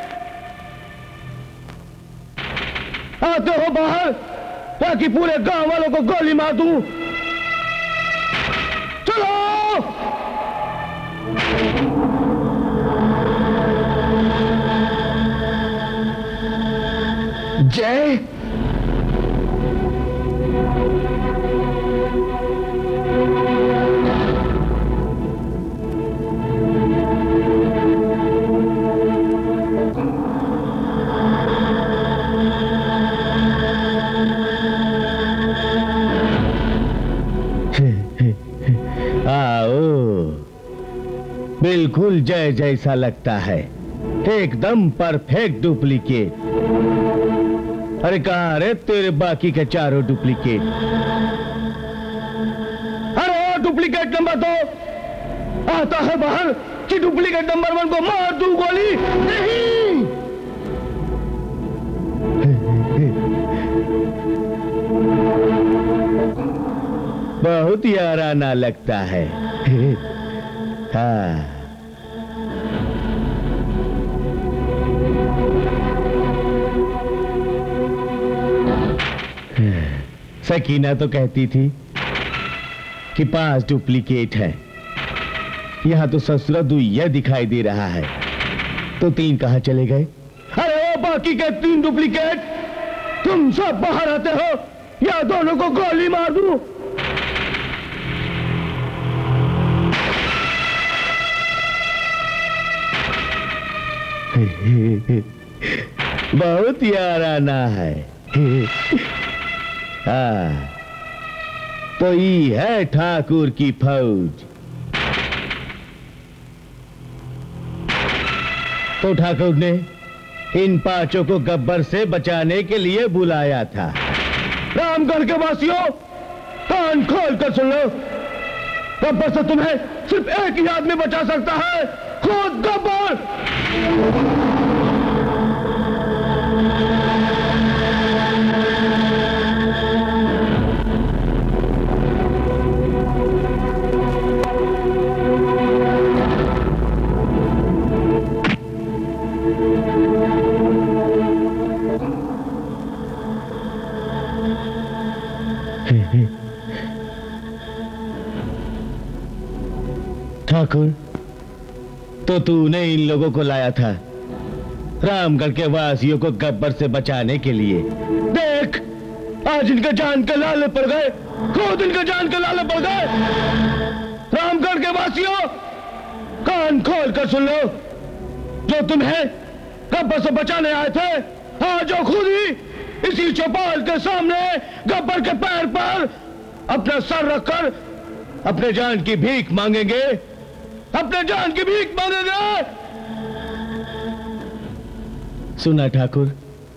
आते हो बाहर, ताकि पूरे गांव वालों को गोली मार दूं। चलो जय। बिल्कुल जय जैसा लगता है, एकदम परफेक्ट डुप्लीकेट। अरे कहाँ रे तेरे बाकी के चारों डुप्लीकेट? अरे डुप्लीकेट नंबर 2 आता है बाहर कि डुप्लीकेट नंबर 1 को मार दूं गोली? नहीं, बहुत याराना लगता है। हाँ, सकीना तो कहती थी कि 5 डुप्लीकेट है, यहां तो ससुरा दुइया दिखाई दे रहा है, तो 3 कहां चले गए? अरे वो बाकी के 3 डुप्लीकेट, तुम सब बाहर आते हो या दोनों को गोली मार दूं? बहुत याराना है। हाँ, तो ये है ठाकुर की फौज। तो ठाकुर ने इन 5 को गब्बर से बचाने के लिए बुलाया था। रामगढ़ के वासियों, कान खोल कर सुन लो, गब्बर से तुम्हें सिर्फ एक ही आदमी बचा सकता है, खुद गब्बर। ठाकुर, तो तूने इन लोगों को लाया था रामगढ़ के वासियों को गब्बर से बचाने के लिए। देख, आज इनके जान के लाले पड़ गए, खुद इनके जान के लाले पड़ गए। रामगढ़ के वासियों, कान खोल कर सुन लो, जो तुम्हें गब्बर से बचाने आए थे, आज वो खुद ही इसी चौपाल के सामने गब्बर के पैर पर अपना सर रखकर अपने जान की भीख मांगेंगे, अपने जान की भीख मांगेंगे। सुना ठाकुर,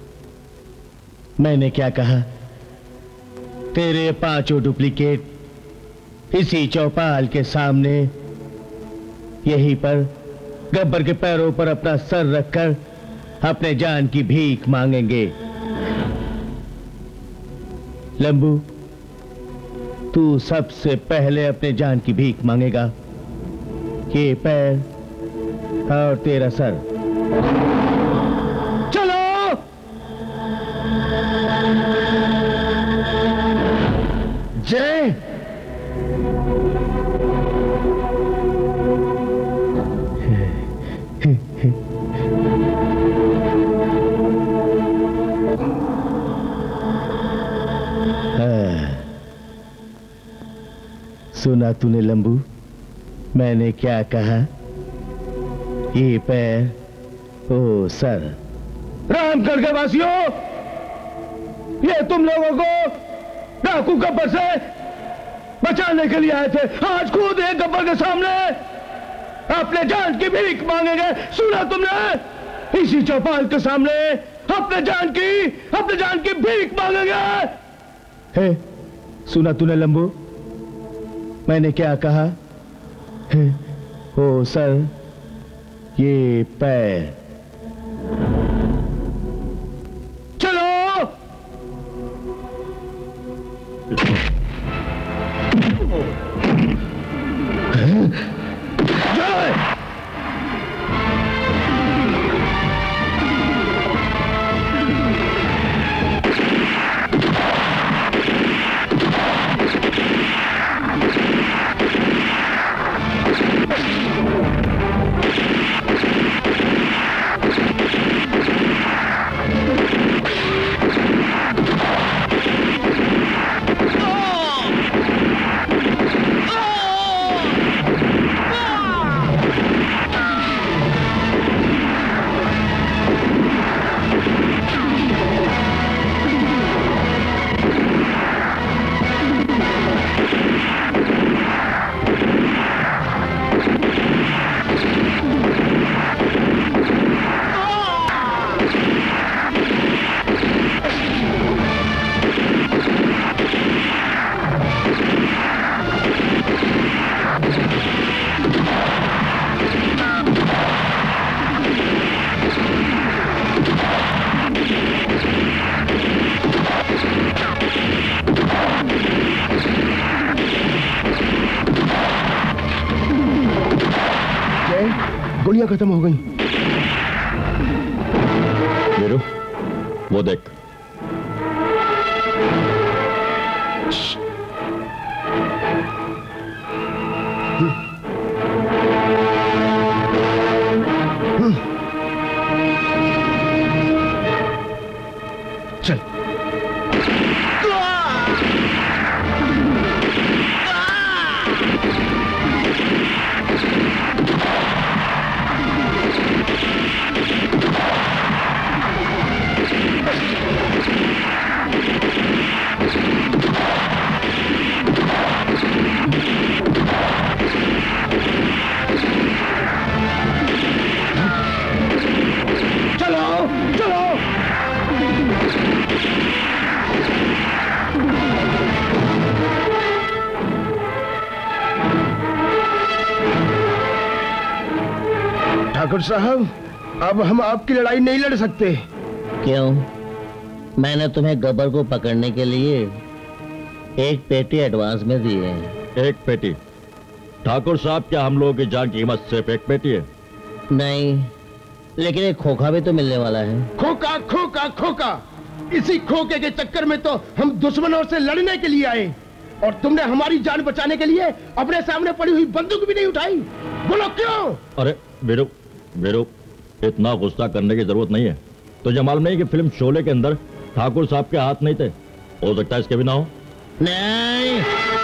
मैंने क्या कहा? तेरे 5 डुप्लीकेट इसी चौपाल के सामने यहीं पर गब्बर के पैरों पर अपना सर रखकर अपने जान की भीख मांगेंगे। लंबू, तू सबसे पहले अपने जान की भीख मांगेगा। ये पैर और तेरा सर। चलो। जय। सुना तूने लंबू, मैंने क्या कहा? ये पैर, ओ सर। रामगढ़ के वासियों, ये तुम लोगों को डाकू गब्बर से बचाने के लिए आए थे, आज खुद एक गब्बर के सामने अपने जान की भीख मांगेंगे। सुना तुमने? इसी चौपाल के सामने अपने जान की भीख मांगेंगे। हे, सुना तूने लंबू, मैंने क्या कहा? ओ सर, ये पैर। चलो। जय। गोलियां खत्म हो गई। वीरू, वो देख। चल। ठाकुर साहब, अब हम आपकी लड़ाई नहीं लड़ सकते। क्यों? मैंने तुम्हें गब्बर को पकड़ने के लिए एक पेटी एडवांस में दी है। एक पेटी? ठाकुर साहब, क्या हम लोगों की जान की कीमत सिर्फ एक पेटी है? नहीं, लेकिन एक खोखा भी तो मिलने वाला है। खोखा खोखा खोखा, इसी खोखे के चक्कर में तो हम दुश्मनों से लड़ने के लिए आए, और तुमने हमारी जान बचाने के लिए अपने सामने पड़ी हुई बंदूक भी नहीं उठाई। बोलो क्यों? अरे वीरू, वीरू, इतना गुस्सा करने की जरूरत नहीं है। तुझे मालूम नहीं कि फिल्म शोले के अंदर ठाकुर साहब के हाथ नहीं थे? हो सकता है इसके भी ना हो। नहीं,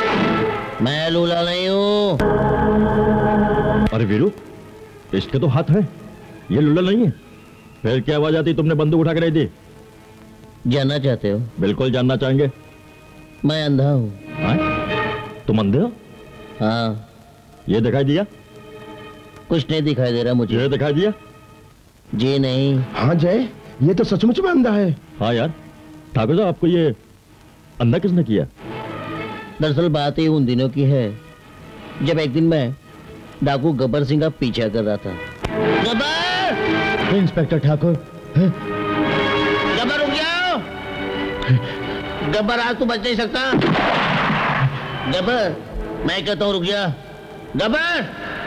मैं लूला नहीं हूँ। अरे वीरू, इसके तो हाथ हैं, ये लूला नहीं है। फिर क्या आवाज आती तुमने बंदूक उठा के नहीं दी? जानना चाहते हो? बिल्कुल जानना चाहेंगे। मैं अंधा हूँ। तुम अंधे हो? हाँ। ये दिखाई दिया? कुछ नहीं दिखाई दे रहा मुझे। ये दिखाई दिया? जी नहीं। हाँ जय, ये तो सचमुच में अंधा है। हाँ यार, ठाकुर साहब, आपको ये अंधा किसने किया? दरअसल बात ही उन दिनों की है जब एक दिन मैं डाकू गब्बर सिंह का पीछा कर रहा था। गब्बर! इंस्पेक्टर ठाकुर। गब्बर, रुक जाओ। गब्बर, आज तू बच नहीं सकता। गब्बर, मैं कहता हूँ रुक जा। गब्बर!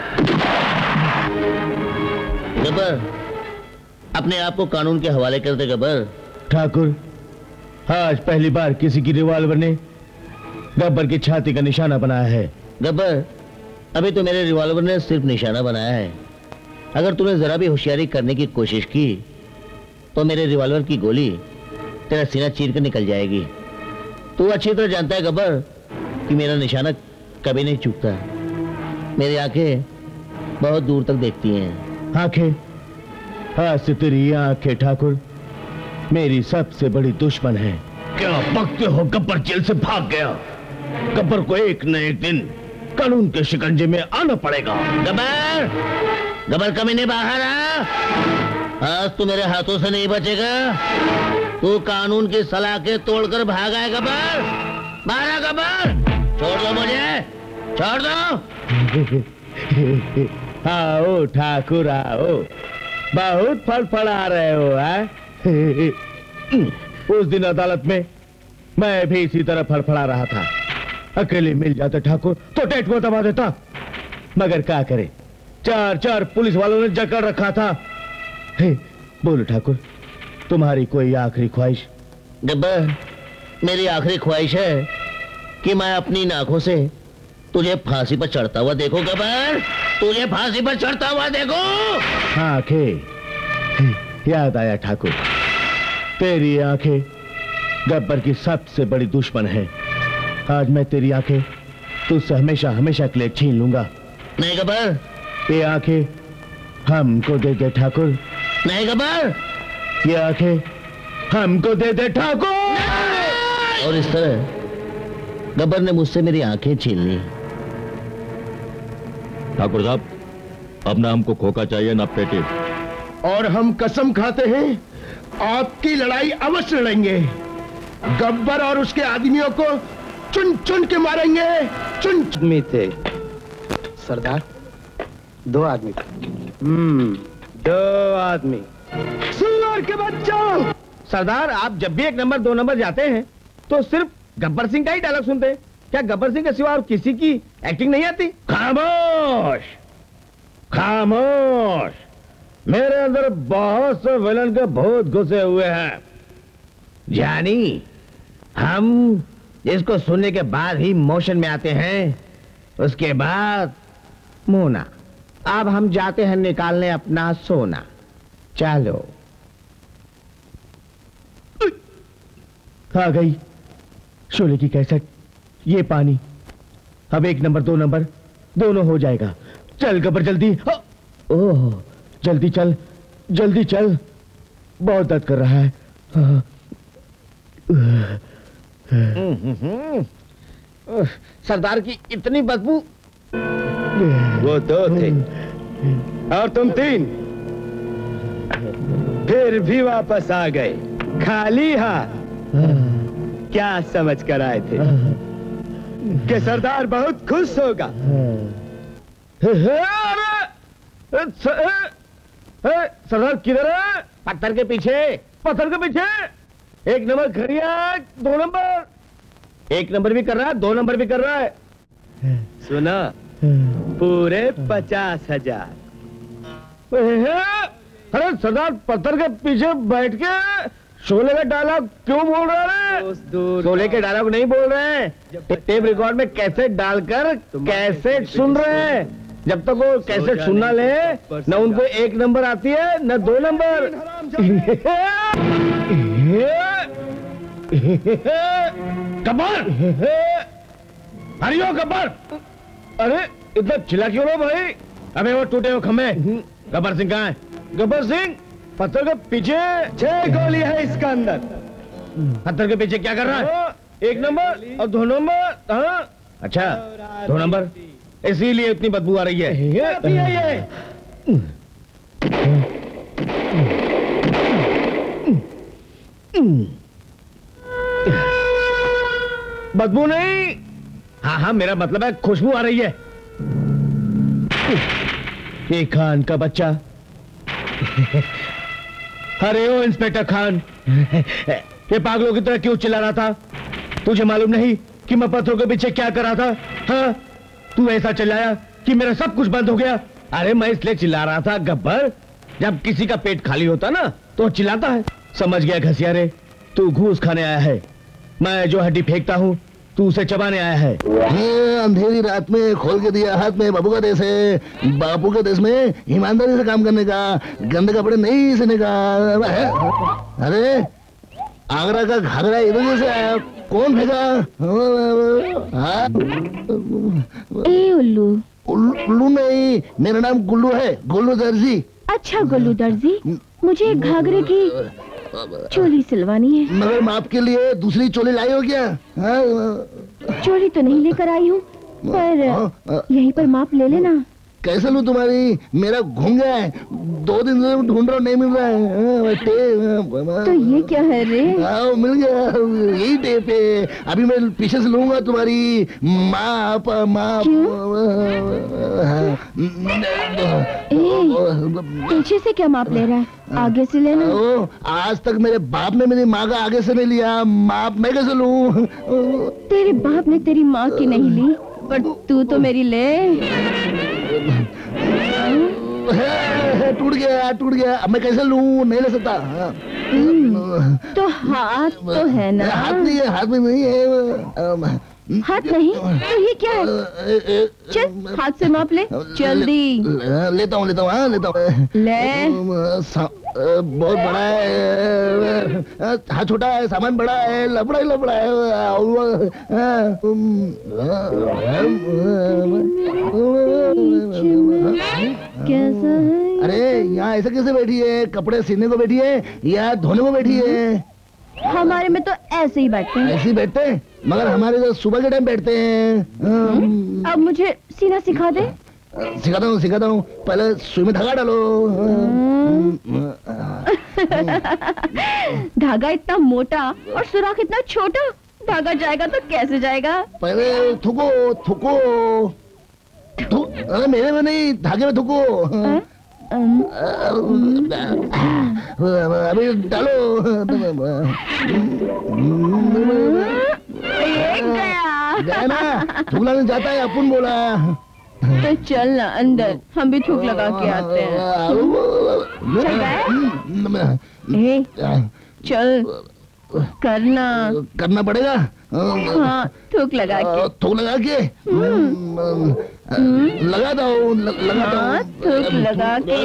गब्बर, अपने आप को कानून के हवाले कर दे गब्बर। ठाकुर, आज पहली बार किसी की रिवॉल्वर ने गब्बर की छाती का निशाना बनाया है। गब्बर, अभी तो मेरे रिवॉल्वर ने सिर्फ निशाना बनाया है। अगर तूने जरा भी होशियारी करने की कोशिश की तो मेरे रिवॉल्वर की गोली तेरा सीना चीर कर निकल जाएगी। तू अच्छी तरह जानता है गब्बर कि मेरा निशाना कभी नहीं चूकता। मेरी आंखें बहुत दूर तक देखती हैं। आंखें? आज से तेरी आंखें ठाकुर मेरी सबसे बड़ी दुश्मन है। क्या बकते हो? गब्बर जेल से भाग गया। गब्बर को एक न एक दिन कानून के शिकंजे में आना पड़ेगा। गब्बर, गब्बर कमीने बाहर आ। आज तू मेरे हाथों से नहीं बचेगा। तू कानून की सलाखें तोड़कर भागा है गब्बर। बाहर आ गब्बर। छोड़ दो मुझे, छोड़ दो। आओ ठाकुर आओ, बहुत फड़फड़ा रहे हो। उस दिन अदालत में मैं भी इसी तरह फड़फड़ा रहा था। अकेले मिल जाते ठाकुर तो टेट को दबा देता, मगर क्या करे, चार चार पुलिस वालों ने जकड़ रखा था। बोलो ठाकुर, तुम्हारी कोई आखिरी ख्वाहिश? गब्बर, मेरी आखिरी ख्वाहिश है कि मैं अपनी आंखों से तुझे फांसी पर चढ़ता हुआ देखो। गब्बर, तुझे फांसी पर चढ़ता हुआ देखो। आंखें? याद आया ठाकुर, तेरी आंखें गब्बर की सबसे बड़ी दुश्मन है। आज मैं तेरी आंखें तुझसे हमेशा हमेशा के लिए छीन लूंगा। नहीं गब्बर, ये आंखें हमको दे दे ठाकुर। नहीं गब्बर, ये आंखें हमको दे दे ठाकुर। और इस तरह गब्बर ने मुझसे मेरी आंखें छीन ली। ठाकुर साहब, अब ना हमको खोखा चाहिए ना पेटी। और हम कसम खाते हैं आपकी लड़ाई अवश्य लड़ेंगे। गब्बर और उसके आदमियों को चुन चुन के मारेंगे। चुन आदमी थे सरदार, 2 आदमी थे। 2 आदमी। सुअर के बच्चों! सरदार, आप जब भी 1 नंबर 2 नंबर जाते हैं तो सिर्फ गब्बर सिंह का ही डायलॉग सुनते हैं। क्या गब्बर सिंह के सिवा और किसी की एक्टिंग नहीं आती? खामोश! खामोश। मेरे अंदर बहुत से विलन के भूत घुसे हुए हैं जानी। हम जिसको सुनने के बाद ही मोशन में आते हैं, उसके बाद मोना। अब हम जाते हैं निकालने अपना सोना। चलो। आ गई शोले की कैसेट, ये पानी। अब 1 नंबर 2 नंबर दोनों हो जाएगा। चल गब्बर जल्दी। ओह जल्दी चल, जल्दी चल, बहुत दर्द कर रहा है। सरदार की इतनी बदबू। वो 2 थे और तुम 3, फिर भी वापस आ गए खाली हाथ। क्या समझ कर आए थे कि सरदार बहुत खुश होगा? सरदार किधर है? पत्थर के पीछे। पत्थर के पीछे 1 नंबर खड़िया, 2 नंबर। 1 नंबर भी कर रहा है, 2 नंबर भी कर रहा है। सुना, पूरे 50,000। अरे सरदार पत्थर के पीछे बैठ के शोले का डायलॉग क्यों बोल रहे हैं? शोले के डायलॉग नहीं बोल रहे हैं, टेप रिकॉर्ड में कैसेट डालकर कैसेट सुन रहे हैं। जब तक वो कैसेट सुनना ले, न उनको 1 नंबर आती है न 2 नंबर। गब्बर, हरियो गब्बर। अरे इतना चिल्ला क्यों रहे भाई? अबे वो टूटे हुए खम्भे। गब्बर सिंह कहाँ है? गब्बर सिंह पत्थर के पीछे 6 गोली है इसका अंदर। पत्थर के पीछे क्या कर रहा है? 1 नंबर और 2 नंबर। हाँ अच्छा 2 नंबर, इसीलिए इतनी बदबू आ रही है। ये बदबू नहीं, हाँ हाँ मेरा मतलब है खुशबू आ रही है। ये खान का बच्चा। अरे ओ इंस्पेक्टर खान, ये पागलों की तरह क्यों चिल्ला रहा था? तुझे मालूम नहीं कि मैं पत्थरों के पीछे क्या कर रहा था? हाँ तू ऐसा चिल्लाया कि मेरा सब कुछ बंद हो गया। अरे मैं इसलिए चिल्ला रहा था गब्बर, जब किसी का पेट खाली होता ना तो चिल्लाता है। समझ गया घसियारे, तू घूस खाने आया है। मैं जो हड्डी फेंकता हूँ तू उसे चबाने आया है। अंधेरी रात में खोल के दिया हाथ में बापू का देश है। बापू के देश में ईमानदारी से काम करने का, गंदे कपड़े नहीं सीने का। अरे आगरा का घाघरा इधर से आया, कौन फेंका? ए उल्लू। उल्लू नहीं, मेरा नाम गुल्लू है, गुल्लू दर्जी। अच्छा गुल्लू दर्जी, मुझे एक घाघरे की चोली सिलवानी है। मगर मैं आपके लिए दूसरी चोली लाई हो क्या? चोली तो नहीं लेकर आई हूँ, पर यहीं पर माप ले लेना। कैसे लूं तुम्हारी? मेरा घूम गया है, 2 दिन से ढूंढ रहा हूँ, नहीं मिल रहा है। तो ये क्या है रे? मिल गया, यही टेप है। अभी मैं पीछे से लूंगा तुम्हारी माप। पीछे से क्या माप ले रहा है? आगे से लेना। आज तक मेरे बाप ने मेरी माँ का आगे से नहीं लिया, माप मैं कैसे लूं? तेरे बाप ने तेरी माँ की नहीं ली, पर तू तो मेरी ले। टूट गया, अब मैं कैसे लूं? नहीं ले सकता। तो हाथ तो है ना? हाथ नहीं है, हाथ में नहीं है। हाथ नहीं तो ये क्या है? चल हाथ से माप ले जल्दी। लेता हूँ ले। बहुत बड़ा है, हाथ छोटा है, सामान बड़ा है, लबड़ा है। कैसा है? अरे यहाँ ऐसे कैसे बैठी है? कपड़े सीने को बैठी है या धोने को बैठी है? हमारे में तो ऐसे ही बैठते हैं। ऐसे ही बैठते हैं, मगर हमारे तो सुबह के टाइम बैठते हैं। अब मुझे सीना सिखा दे। सिखाता हूँ। पहले सुई में धागा डालो। धागा इतना मोटा और सुराख इतना छोटा, धागा जाएगा तो कैसे जाएगा? पहले थुको। अरे मेरे में नहीं, धागे में थुको। अभी डालो। गया ना, थुकना नहीं जाता है, अपन बोला। तो चल ना अंदर, हम भी थूक लगा के आते हैं। चल करना पड़ेगा। हाँ, थूक लगा के। थूक लगा के लगा दो, लगा दो। हाँ, थूक लगा के।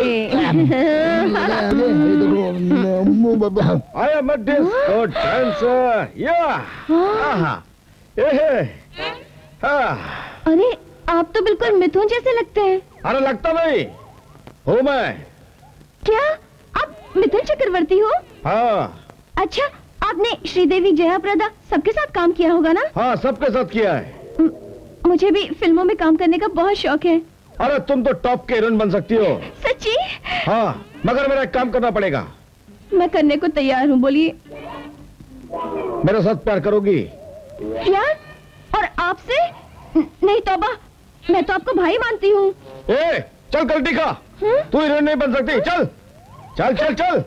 I am a disco dancer. Yeah. अरे आप तो बिल्कुल मिथुन जैसे लगते हैं। अरे लगता नहीं हूँ मैं। क्या आप मिथुन चक्रवर्ती हो? हाँ। अच्छा, आपने श्रीदेवी, जया प्रदा सबके साथ काम किया होगा ना? हाँ, सबके साथ किया है। मुझे भी फिल्मों में काम करने का बहुत शौक है। अरे तुम तो टॉप के हीरोइन बन सकती हो। सच्ची? हाँ, मगर मेरा एक काम करना पड़ेगा। मैं करने को तैयार हूँ, बोलिए। मेरे साथ प्यार करोगी? प्यार? और आपसे? नहीं तौबा, मैं तो आपको भाई मानती हूँ। ए, चल गलती का। तू हीरोइन नहीं बन सकती। चल चल चल चल।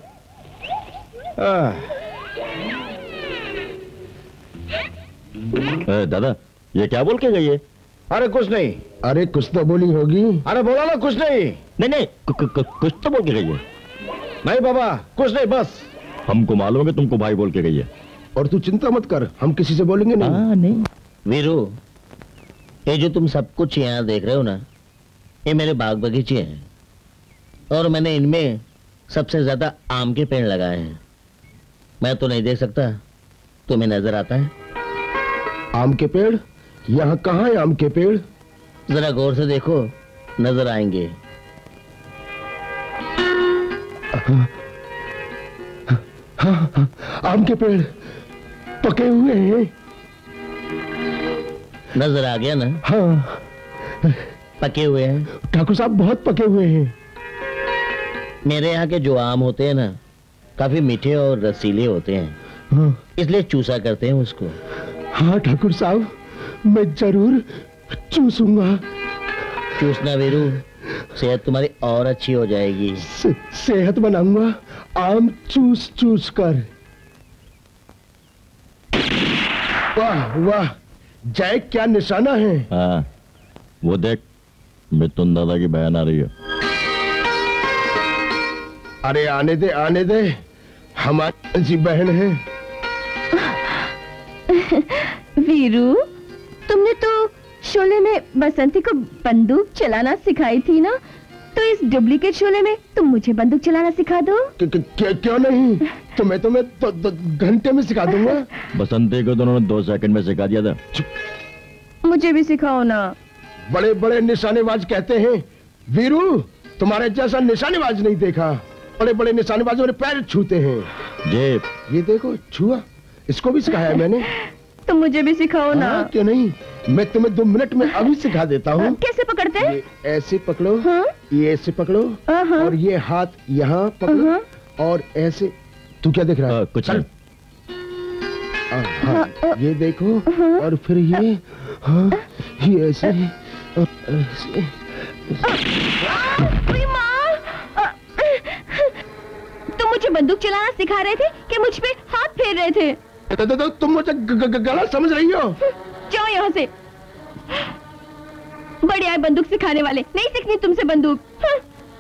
दादा, ये क्या बोल के गई है? अरे कुछ नहीं। अरे कुछ तो बोली होगी। अरे बोला ना कुछ नहीं। नहीं, कुछ तो बोल के गई है। नहीं बाबा, कुछ नहीं, बस। हमको मालूम है तुमको भाई बोल के गई है। और तू चिंता मत कर, हम किसी से बोलेंगे नहीं। नहीं। वीरू, ये जो तुम सब कुछ यहाँ देख रहे हो ना, ये मेरे बाग बगीचे हैं और मैंने इनमें सबसे ज्यादा आम के पेड़ लगाए हैं। मैं तो नहीं देख सकता, तुम्हें नजर आता है? आम के पेड़? यहाँ कहाँ है आम के पेड़? जरा गौर से देखो, नजर आएंगे। हाँ, आम के पेड़ पके हुए हैं। नजर आ गया ना? हाँ, पके हुए हैं। ठाकुर साहब बहुत पके हुए हैं। मेरे यहाँ के जो आम होते हैं ना, काफी मीठे और रसीले होते हैं। हाँ। इसलिए चूसा करते हैं उसको। हाँ ठाकुर साहब, मैं जरूर चूसूंगा। चूसना वीरू, सेहत तुम्हारी और अच्छी हो जाएगी। सेहत बनाऊंगा आम चूस चूस कर। वाह वाह, जय क्या निशाना है। हाँ, वो देख, मिथुन दादा की बहन आ रही है। अरे आने दे, हमारी जी बहन है। वीरू, तुमने तो शोले में बसंती को बंदूक चलाना सिखाई थी ना, तो इस डुप्लीकेट शोले में तुम मुझे बंदूक चलाना सिखा दो। क्यों नहीं, तुम्हें तो मैं घंटे में सिखा दूंगा। बसंती को तो उन्होंने 2 सेकंड में सिखा दिया था। मुझे भी सिखाओ ना। बड़े बड़े निशानेबाज कहते हैं, वीरू तुम्हारे जैसा निशानेबाज नहीं देखा। बड़े बड़े निशानेबाज मेरे पैर छूते हैं। ये देखो छुआ, इसको भी सिखाया मैंने। तुम मुझे भी सिखाओ ना। क्यों नहीं, मैं तुम्हें 2 मिनट में अभी सिखा देता हूँ। कैसे पकड़ते हैं? ऐसे पकड़ो। हाँ? ये ऐसे पकड़ो और ये हाथ यहाँ पकड़ो और ऐसे। तू क्या देख रहा है? कुछ नहीं। हाँ, ये देखो और फिर ये, हाँ, ये ऐसे और ऐसे। तुम मुझे बंदूक चलाना सिखा रहे थे कि मुझ पे हाथ फेर रहे थे? तुम मुझे गलत समझ रही हो। जाओ यहाँ से। बड़े आए बंदूक सिखाने वाले, नहीं सीखनी तुमसे बंदूक। हाँ।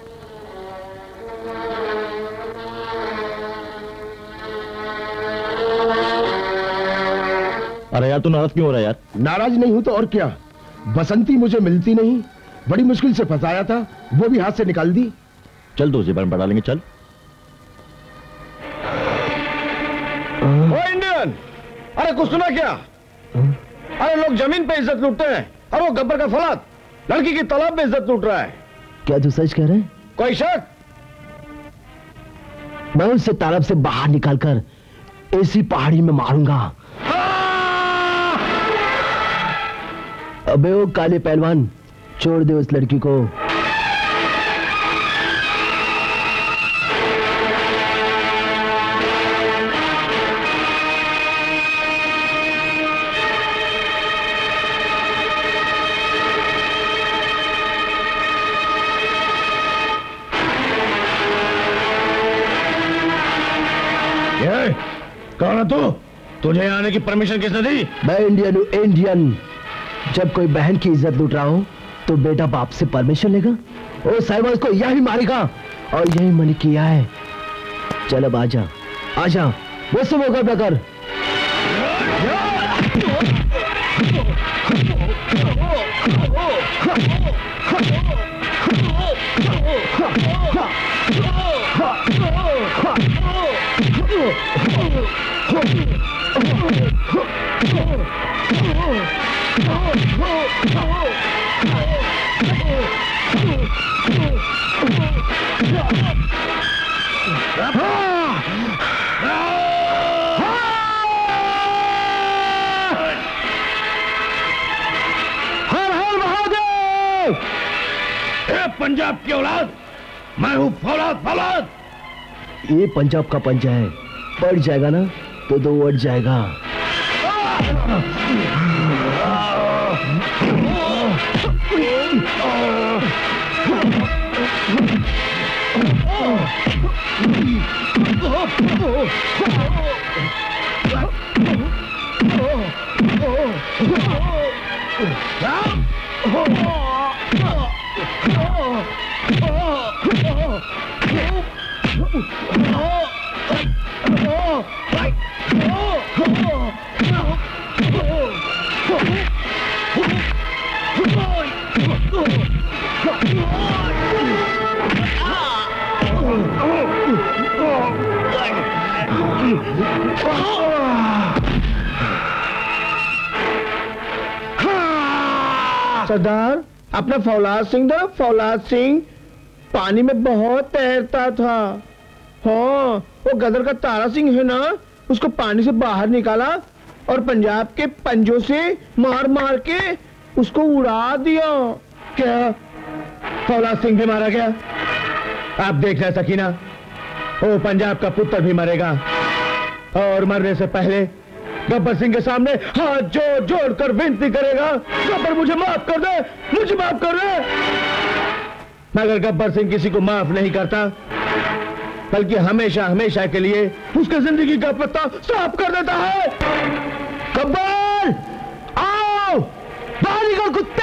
अरे यार, तू नाराज क्यों हो रहा है यार? नाराज नहीं हूं तो और क्या। बसंती मुझे मिलती नहीं, बड़ी मुश्किल से फंसाया था, वो भी हाथ से निकाल दी। चल दूसरी बार बढ़ा लेंगे, चल। ओ इंडियन, अरे कुछ सुना क्या? अरे लोग जमीन पे इज्जत लूटते हैं और वो गब्बर का फलात लड़की की तालाब में इज्जत लूट रहा है। क्या तू सच कह रहे हैं? कोई शक? मैं उसे तालाब से बाहर निकालकर ऐसी पहाड़ी में मारूंगा। अबे वो काले पहलवान, छोड़ दे उस लड़की को। कौन है तू? तुझे यहाँ आने की परमिशन किसने दी? मैं इंडियन हूँ, इंडियन। जब कोई बहन की इज्जत लूट रहा हूँ तो बेटा बाप से परमिशन लेगा और साहिबा उसको यही मारेगा और यही मैंने किया है। चल अब आजा आजा, वो सब होगा बेकर। पंजाब की औलाद, मैं हूं फौलाद फौलाद। ये पंजाब का पंजा है, पड़ जाएगा ना तो दो उड़ जाएगा। सरदार, अपना फौलाद सिंह था। फौलाद सिंह पानी में बहुत तैरता था। हाँ, वो गदर का तारा सिंह है ना, उसको पानी से बाहर निकाला और पंजाब के पंजों से मार मार के उसको उड़ा दिया। क्या फौलाद सिंह भी मारा गया? आप देख रहे सकीना, वो पंजाब का पुत्र भी मरेगा और मरने से पहले गब्बर सिंह के सामने हाथ जोड़ जोड़ कर विनती करेगा, गब्बर मुझे माफ कर दे, मुझे माफ कर दे। मगर गब्बर सिंह किसी को माफ नहीं करता, बल्कि हमेशा हमेशा के लिए उसके जिंदगी का पत्ता साफ कर देता है। गब्बर आओ, बाहर निकल कुत्ते।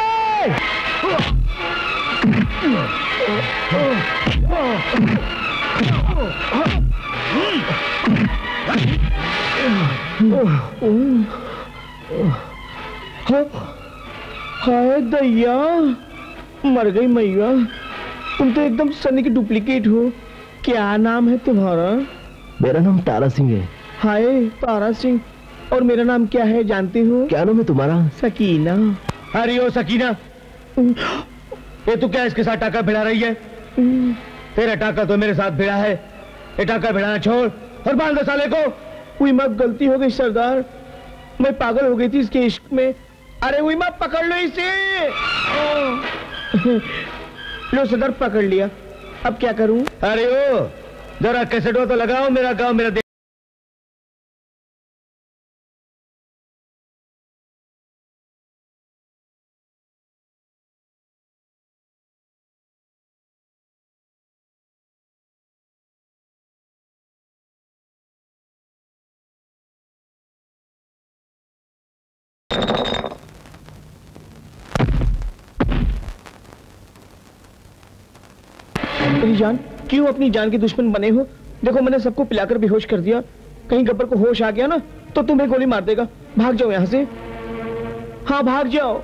हाय दैया, मर गई मैया। तुम तो एकदम सनी की डुप्लीकेट हो। क्या नाम है तुम्हारा? मेरा नाम तारा सिंह है। हाय तारा सिंह, और मेरा नाम क्या है जानती हो? क्या नाम है तुम्हारा? सकीना। अरे ओ सकीना, ये तू क्या इसके साथ टाका भिड़ा रही है? तेरा टाका तो मेरे साथ भिड़ा है, ये टाका भिड़ाना छोड़ और बांध दे साले को। हुई माँ, गलती हो गई सरदार, मैं पागल हो गई थी इसके इश्क में। अरे हुई माँ, पकड़ लो इसे। लो सरदार, पकड़ लिया, अब क्या करूं? अरे ओ, जरा कैसेटो तो लगाओ, मेरा गांव मेरा देश। जान, क्यों अपनी जान के दुश्मन बने हो? देखो, मैंने सबको पिलाकर बेहोश कर दिया। कहीं गब्बर को होश आ गया ना तो तुम्हें गोली मार देगा। भाग जाओ यहाँ से। हाँ, भाग जाओ।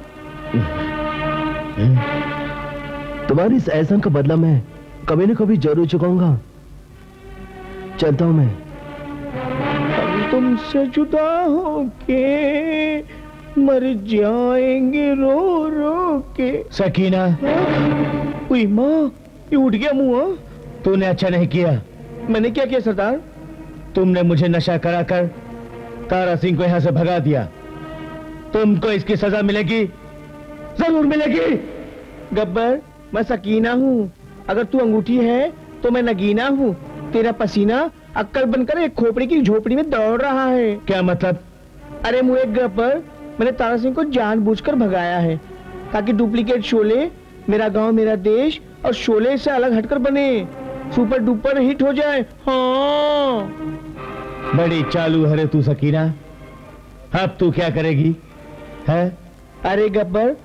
तुम्हारी इस एहसान का बदला मैं कभी न कभी जरूर चुकाऊंगा। चलता हूं मैं। हम तुमसे जुदा होके मर जाएंगे रो रो के। सकीना। हुई माँ, ये उठ गया मुंह। तूने अच्छा नहीं किया। मैंने क्या किया सरदार? तुमने मुझे नशा कराकर तारा सिंह को यहाँ से भगा दिया। तुमको इसकी सजा मिलेगी, जरूर मिलेगी। गब्बर, मैं सकीना हूँ। अगर तू अंगूठी है तो मैं नगीना हूँ। तेरा पसीना अक्कल बनकर एक खोपड़ी की झोपड़ी में दौड़ रहा है। क्या मतलब? अरे मुझे गब्बर, मैंने तारा सिंह को जानबूझकर भगाया है ताकि डुप्लीकेट शोले मेरा गांव मेरा देश और शोले से अलग हटकर बने, सुपर डुपर हिट हो जाए। हाँ, बड़ी चालू है रे तू सकीना। अब तू क्या करेगी है? अरे गब्बर,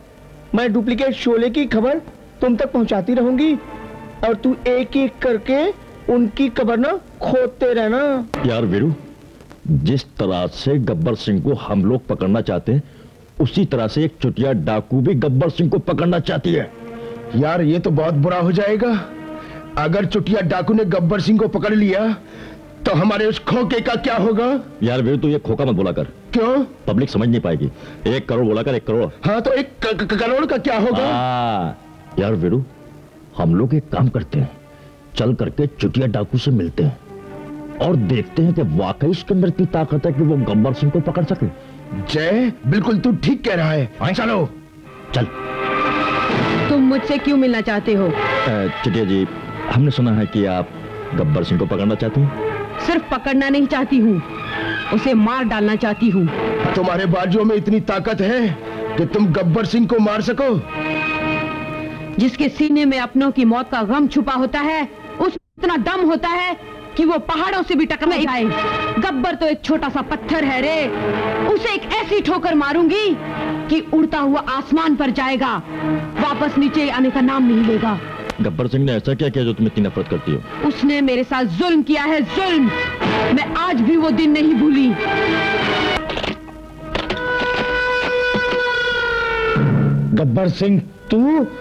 मैं डुप्लीकेट शोले की खबर तुम तक पहुंचाती रहूंगी और तू एक एक करके उनकी कबर ना खोदते रहना। यार वीरू, जिस तरह से गब्बर सिंह को हम लोग पकड़ना चाहते हैं, उसी तरह से एक चुटिया डाकू भी गब्बर सिंह को पकड़ना चाहती है। यार ये तो बहुत बुरा हो जाएगा। अगर चुटिया डाकू ने गब्बर सिंह को पकड़ लिया तो हमारे उस खोखे का क्या होगा? यार वीरू, तू ये खोखा मत बोला कर। क्यों? पब्लिक समझ नहीं पाएगी। 1 करोड़ बोला कर, 1 करोड़। हाँ तो 1 करोड़ का क्या होगा? यार वीरू, हम लोग एक काम करते हैं, चल करके चुटिया डाकू से मिलते हैं और देखते हैं कि वाकई इसके अंदर इतनी ताकत है कि वो गब्बर सिंह को पकड़ सके। जय, बिल्कुल तू ठीक कह रहा है। चलो चल। तुम मुझसे क्यों मिलना चाहते हो? चुटिया जी, हमने सुना है कि आप गब्बर सिंह को पकड़ना चाहती हैं। सिर्फ पकड़ना नहीं चाहती हूँ, उसे मार डालना चाहती हूँ। तुम्हारे बाजुओं में इतनी ताकत है कि तुम गब्बर सिंह को मार सको? जिसके सीने में अपनों की मौत का गम छुपा होता है, उस इतना दम होता है कि वो पहाड़ों से भी टकरा जाए। गब्बर तो एक छोटा सा पत्थर है रे, उसे एक ऐसी ठोकर मारूंगी कि उड़ता हुआ आसमान पर जाएगा, वापस नीचे आने का नाम नहीं लेगा। गब्बर सिंह ने ऐसा क्या किया जो तुम इतनी नफरत करती हो? उसने मेरे साथ जुल्म किया है, जुल्म। मैं आज भी वो दिन नहीं भूली। गब्बर सिंह, तू?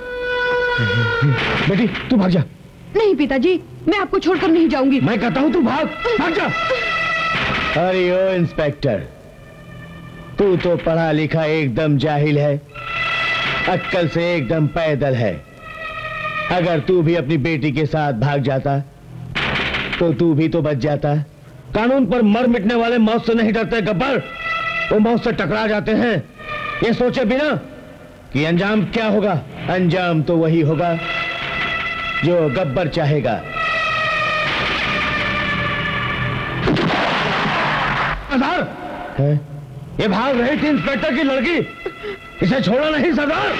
बेटी तू भाग जा। नहीं पिताजी, मैं आपको छोड़कर नहीं जाऊंगी। मैं कहता हूं तू भाग जा। अरे ओ इंस्पेक्टर, तू तो पढ़ा लिखा एकदम जाहिल है, अक्कल से एकदम पैदल है। अगर तू भी अपनी बेटी के साथ भाग जाता तो तू भी तो बच जाता। कानून पर मर मिटने वाले मौत से नहीं डरते गब्बर, वो मौत से टकरा जाते हैं ये सोचे बिना कि अंजाम क्या होगा। अंजाम तो वही होगा जो गब्बर चाहेगा। सरदार, ये भाग रही थी इंस्पेक्टर की लड़की, इसे छोड़ा नहीं सरदार।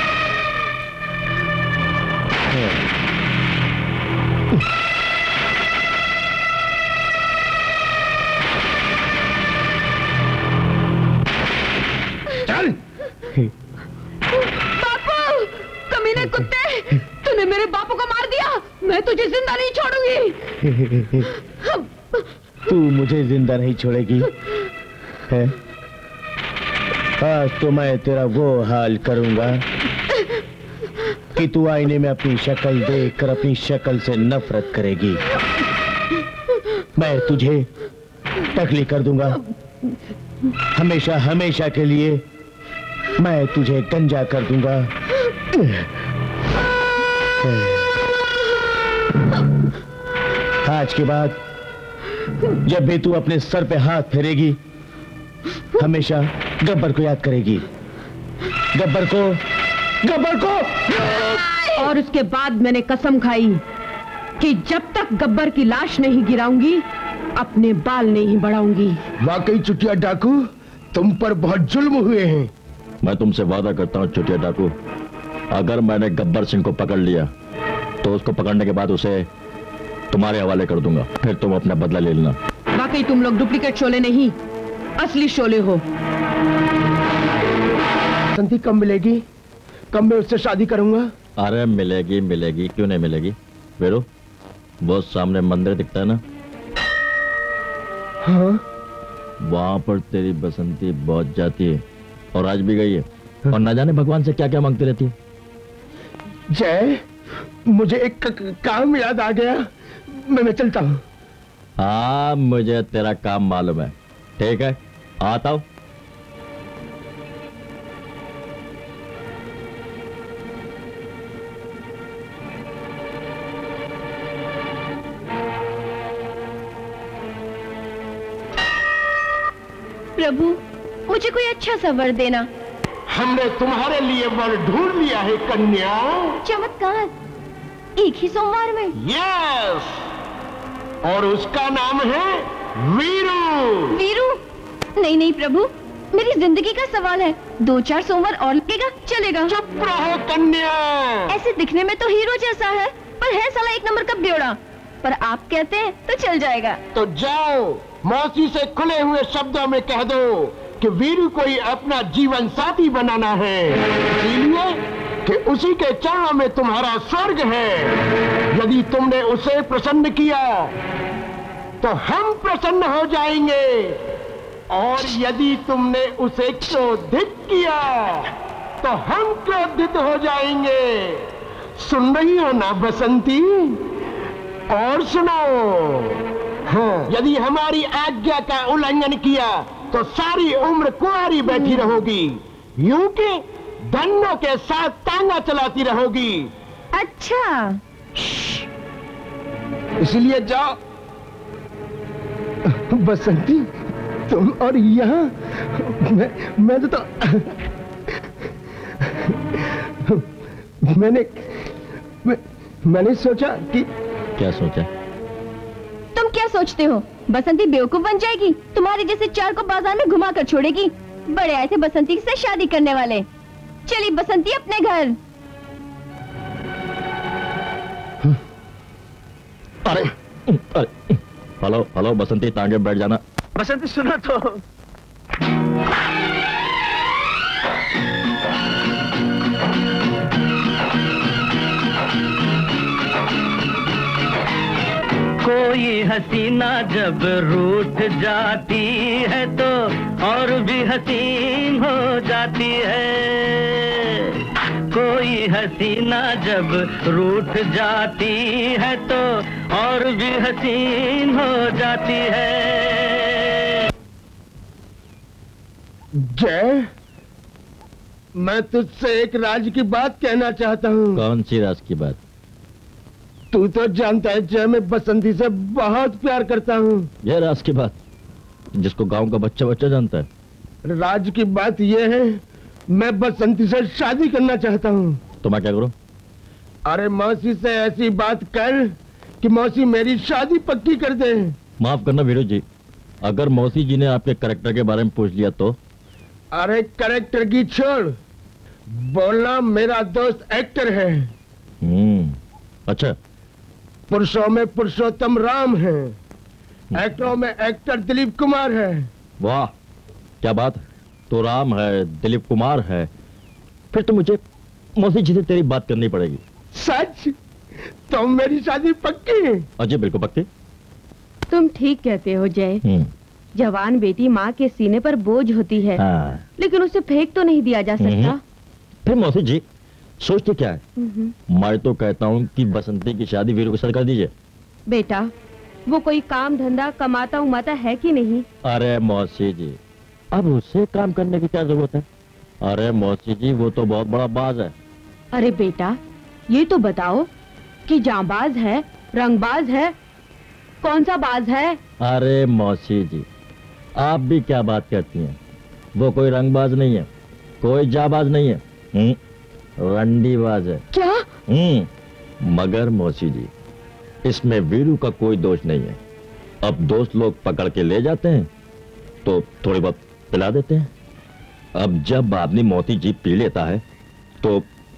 चल। बापू, कमीने कुत्ते, तूने मेरे बापू को मार दिया। मैं तुझे जिंदा नहीं छोड़ूंगी। तू मुझे जिंदा नहीं छोड़ेगी है? आज तो मैं तेरा वो हाल करूंगा कि तू आईने में अपनी शक्ल देखकर अपनी शक्ल से नफरत करेगी। मैं तुझे टकली कर दूंगा, हमेशा हमेशा के लिए मैं तुझे गंजा कर दूंगा। आज के बाद जब भी तू अपने सर पे हाथ फेरेगी, हमेशा गब्बर को याद करेगी। गब्बर को, गब्बर को। और उसके बाद मैंने कसम खाई कि जब तक गब्बर की लाश नहीं गिराऊंगी, अपने बाल नहीं बढ़ाऊंगी। वाकई चुटिया डाकू, तुम पर बहुत जुल्म हुए हैं। मैं तुमसे वादा करता हूँ चुटिया डाकू, अगर मैंने गब्बर सिंह को पकड़ लिया तो उसको पकड़ने के बाद उसे तुम्हारे हवाले कर दूंगा, फिर तुम अपना बदला ले लेना। वाकई तुम लोग डुप्लीकेट शोले नहीं, असली शोले हो। बसंती कब मिलेगी? कब मैं उससे शादी करूंगा? अरे मिलेगी मिलेगी, क्यों नहीं मिलेगी वीरू? वो सामने मंदिर दिखता है ना, हाँ? वहां पर तेरी बसंती बहुत जाती है और आज भी गई है, और न जाने भगवान से क्या क्या मांगती रहती है। जय, मुझे एक काम याद आ गया, मैं चलता हूँ। हाँ, मुझे तेरा काम मालूम है। ठीक है, आता हूँ। प्रभु, मुझे कोई अच्छा सा वर देना। हमने तुम्हारे लिए वर ढूंढ लिया है कन्या। चमत्कार, एक ही सोमवार में? यस, और उसका नाम है वीरू। वीरू? नहीं नहीं प्रभु, मेरी जिंदगी का सवाल है। 2-4 सोमवार और लगेगा, चलेगा। चुप रहो कन्या। ऐसे दिखने में तो हीरो जैसा है, पर है साला 1 नंबर का ब्योड़ा। पर आप कहते हैं तो चल जाएगा। तो जाओ, मौसी से खुले हुए शब्दों में कह दो कि वीरू को ही अपना जीवन साथी बनाना है, इसीलिए कि उसी के चरणों में तुम्हारा स्वर्ग है। यदि तुमने उसे प्रसन्न किया तो हम प्रसन्न हो जाएंगे, और यदि तुमने उसे क्रोधित किया तो हम क्रोधित हो जाएंगे। सुन रही हो ना बसंती? और सुनो, हाँ, यदि हमारी आज्ञा का उल्लंघन किया तो सारी उम्र कुंवारी बैठी रहोगी, यूं कि धन्नों के साथ तांगा चलाती रहोगी। अच्छा, इसलिए जाओ। बसंती, तुम और यहाँ मैंने सोचा कि। क्या सोचा? तुम क्या सोचते हो? बसंती बेवकूफ बन जाएगी, तुम्हारे जैसे चार को बाजार में घुमा कर छोड़ेगी। बड़े आए थे बसंती से शादी करने वाले। चली बसंती अपने घर। अरे हेलो हेलो बसंती, तांगे बैठ जाना। बसंती सुनो तो। कोई हसीना जब रूठ जाती है तो और भी हसीन हो जाती है। कोई हसीना जब रूठ जाती है तो और भी हसीन हो जाती है। जय, मैं तुझसे एक राज की बात कहना चाहता हूँ। कौन सी राज की बात? तू तो जानता है जय, मैं बसंती से बहुत प्यार करता हूँ। यह राज की बात जिसको गांव का बच्चा बच्चा जानता है। राज की बात यह है, मैं बसंती से शादी करना चाहता हूँ। तो मैं क्या करूँ? अरे मौसी से ऐसी बात कर कि मौसी मेरी शादी पक्की कर दे। माफ करना वीरू जी, अगर मौसी जी ने आपके कैरेक्टर के बारे में पूछ लिया तो? अरे कैरेक्टर की छोड़, बोलना मेरा दोस्त एक्टर है। अच्छा। पुरुषों में पुरुषोत्तम राम है, एक्टरों में एक्टर दिलीप कुमार है। वाह क्या बात! तो राम है, दिलीप कुमार है, फिर तो मुझे मौसी जी से तेरी बात करनी पड़ेगी। सच? तो मेरी शादी पक्की? अजय बिल्कुल पक्की। तुम ठीक कहते हो जय। जवान बेटी माँ के सीने पर बोझ होती है। हाँ। लेकिन उसे फेंक तो नहीं दिया जा सकता। फिर मौसी जी सोचते क्या है? मैं तो कहता हूँ कि बसंती की शादी वीरू के साथ कर दीजिए। बेटा, वो कोई काम धंधा कमाता उमाता है कि नहीं? अरे मौसी जी, अब उससे काम करने की क्या जरूरत है? अरे मौसी जी, वो तो बहुत बड़ा बाज है। अरे बेटा, ये तो बताओ कि जांबाज है, रंगबाज है, कौन सा बाज है? अरे मौसी जी, आप भी क्या बात करती हैं? वो कोई रंगबाज नहीं है, कोई जाबाज नहीं है, रंडीबाज है। क्या? मगर मौसी जी, इसमें वीरू का कोई दोष नहीं है। अब दोस्त लोग पकड़ के ले जाते हैं तो थोड़ी बहुत पिला देते हैं। अब जब आदमी मौसी जी पी लेता है तो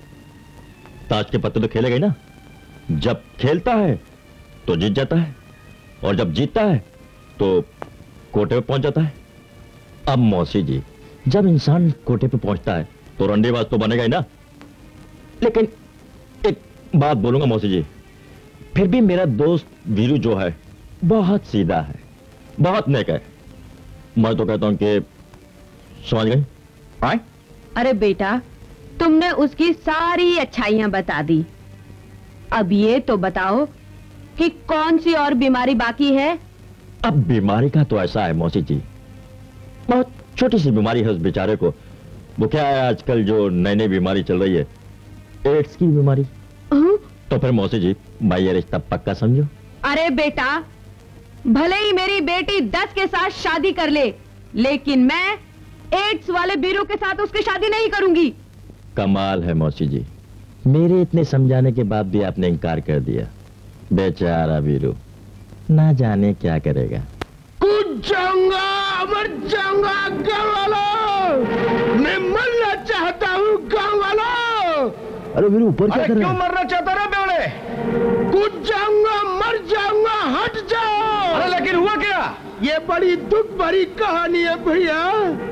ताश के पत्ते तो खेलेगा ही ना। जब खेलता है तो जीत जाता है, और जब जीतता है तो कोटे पे पहुंच जाता है। अब मौसी जी, जब इंसान कोटे पे पहुंचता है तो रंडीबाज तो बनेगा ही ना। लेकिन एक बात बोलूंगा मौसी जी, फिर भी मेरा दोस्त वीरू जो है बहुत सीधा है, बहुत नेक है। मैं तो कहता हूं कि समझ गई? आए? अरे बेटा, तुमने उसकी सारी अच्छाइयां बता दी। अब ये तो बताओ कि कौन सी और बीमारी बाकी है? अब बीमारी का तो ऐसा है मौसी जी, बहुत छोटी सी बीमारी है उस बेचारे को। वो क्या है, आजकल जो नई नई बीमारी चल रही है, एड्स की बीमारी। तो फिर मौसी जी, मैं ये रिश्ता पक्का समझो। अरे बेटा, भले ही मेरी बेटी 10 के साथ शादी कर ले, लेकिन मैं एड्स वाले वीरू के साथ उसकी शादी नहीं करूंगी। कमाल है मौसी जी, मेरे इतने समझाने के बाद भी आपने इनकार कर दिया। बेचारा वीरू ना जाने क्या करेगा। कूद जाऊंगा, मर जाऊंगा गाँव वालों, मैं मरना चाहता हूँ गाँव वालों। अरे वीरू ऊपर क्या कर रहा है? क्यों मरना चाहता रे बेवड़े? कूद जाऊंगा, मर जाऊंगा, हट जाओ। अरे लेकिन हुआ क्या? ये बड़ी दुख भरी कहानी है भैया।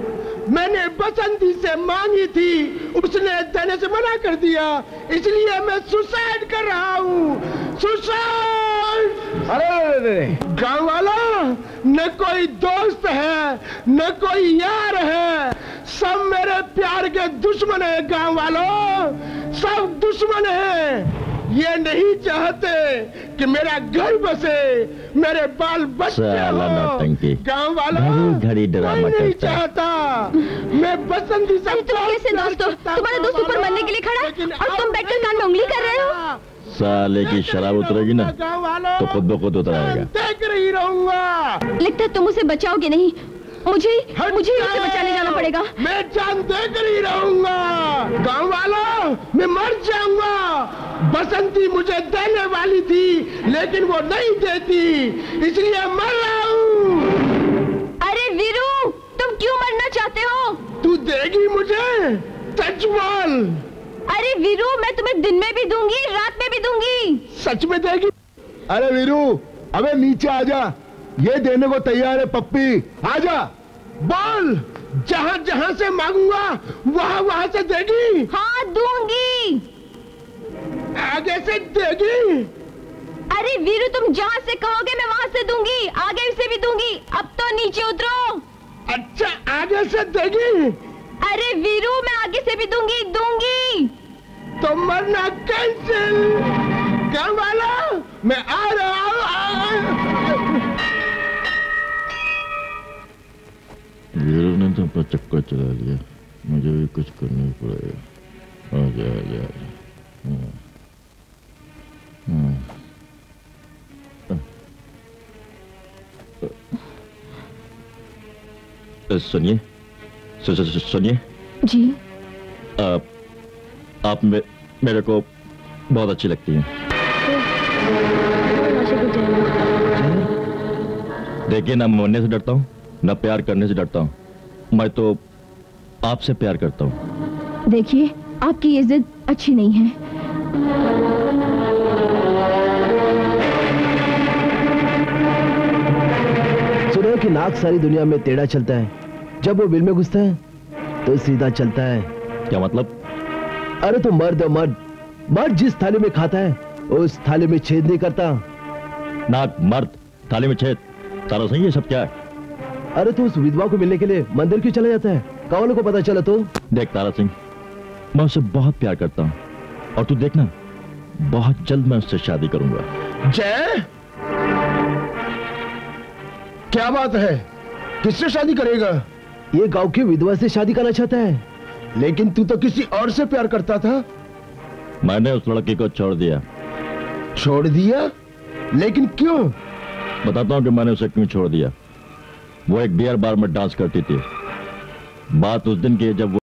मैंने बसंती से मांगी थी, उसने देने से मना कर दिया, इसलिए मैं सुसाइड कर रहा हूँ। सुसाइड। अरे गांव वाला, न कोई दोस्त है न कोई यार है, सब मेरे प्यार के दुश्मन है। गांव वालों, सब दुश्मन है। ये नहीं चाहते कि मेरा घर बसे, मेरे बाल बच्चे हो। गांव वाला घड़ी ड्रामा नहीं चाहता। मैं बसंती से तुम कैसे दोस्त हो? तुम्हारा दोस्त ऊपर मरने के लिए खड़ा है और तुम बैठकर कान में उंगली कर रहे हो। साले की शराब उतरेगी ना तो खुद ब खुद उतराएगा। देख रही रहूंगा। लगता है तुम उसे बचाओगे नहीं, मुझे उसे बचाने जाना पड़ेगा। मैं जान देकर ही रहूंगा। गांव वालों, मैं मर जाऊंगा। बसंती मुझे देने वाली थी लेकिन वो नहीं देती, इसलिए मर रहा हूँ। अरे वीरू, तुम क्यों मरना चाहते हो? तू देगी मुझे? सच बोल। अरे वीरू, मैं तुम्हें दिन में भी दूंगी, रात में भी दूंगी। सच में देगी? अरे वीरू, अबे नीचे आजा, ये देने को तैयार है पप्पी, आजा। बोल, जहाँ जहाँ से मांगूंगा वहाँ वहाँ से देगी? हाँ दूंगी। आगे से देगी? अरे वीरू, तुम जहाँ से कहोगे मैं वहाँ से दूंगी, आगे से भी दूंगी। अब तो नीचे उतरो। अच्छा, आगे से देगी? अरे वीरू, मैं आगे से भी दूंगी। तो मरना कैंसिल। क्या वाला, मैं आ रहा हूँ। वीरू ने तो अपना चक्कर चला लिया, मुझे भी कुछ करना ही पड़ेगा। आजा। सुनिए सुनिए जी। आप मेरे को बहुत अच्छी लगती हैं। देखिए, ना मरने से डरता हूँ ना प्यार करने से डरता हूँ, मैं तो आपसे प्यार करता हूँ। देखिए, आपकी ये जिद अच्छी नहीं है। सुनो कि नाक सारी दुनिया में टेढ़ा चलता है, जब वो बिल में घुसता है तो सीधा चलता है। क्या मतलब? अरे तो मर्द जिस थाली में खाता है उस थाली में छेद नहीं करता। नाक मर्द, थाली में छेद, तारा सिंह ये सब क्या है? अरे तो उस विधवा को मिलने के लिए मंदिर क्यों चला जाता है? कौन को पता चला तो? देख तारा सिंह, मैं उससे बहुत प्यार करता हूँ और तू देखना, बहुत जल्द मैं उससे शादी करूंगा। जय, क्या बात है? किससे शादी करेगा? ये गांव की विधवा से शादी करना चाहता है। लेकिन तू तो किसी और से प्यार करता था। मैंने उस लड़की को छोड़ दिया। छोड़ दिया? लेकिन क्यों? बताता हूँ कि मैंने उसे क्यों छोड़ दिया। वो एक बियर बार में डांस करती थी। बात उस दिन की है जब वो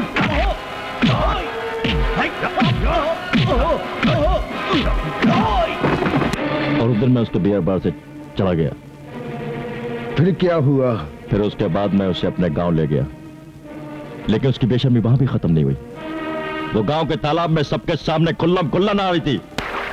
और उस दिन मैं उसके बियर बार से चला गया। फिर क्या हुआ? फिर उसके बाद मैं उसे अपने गांव ले गया, लेकिन उसकी बेशर्मी वहां भी खत्म नहीं हुई। वो गांव के तालाब में सबके सामने खुल्लम खुल्ला नहा रही थी।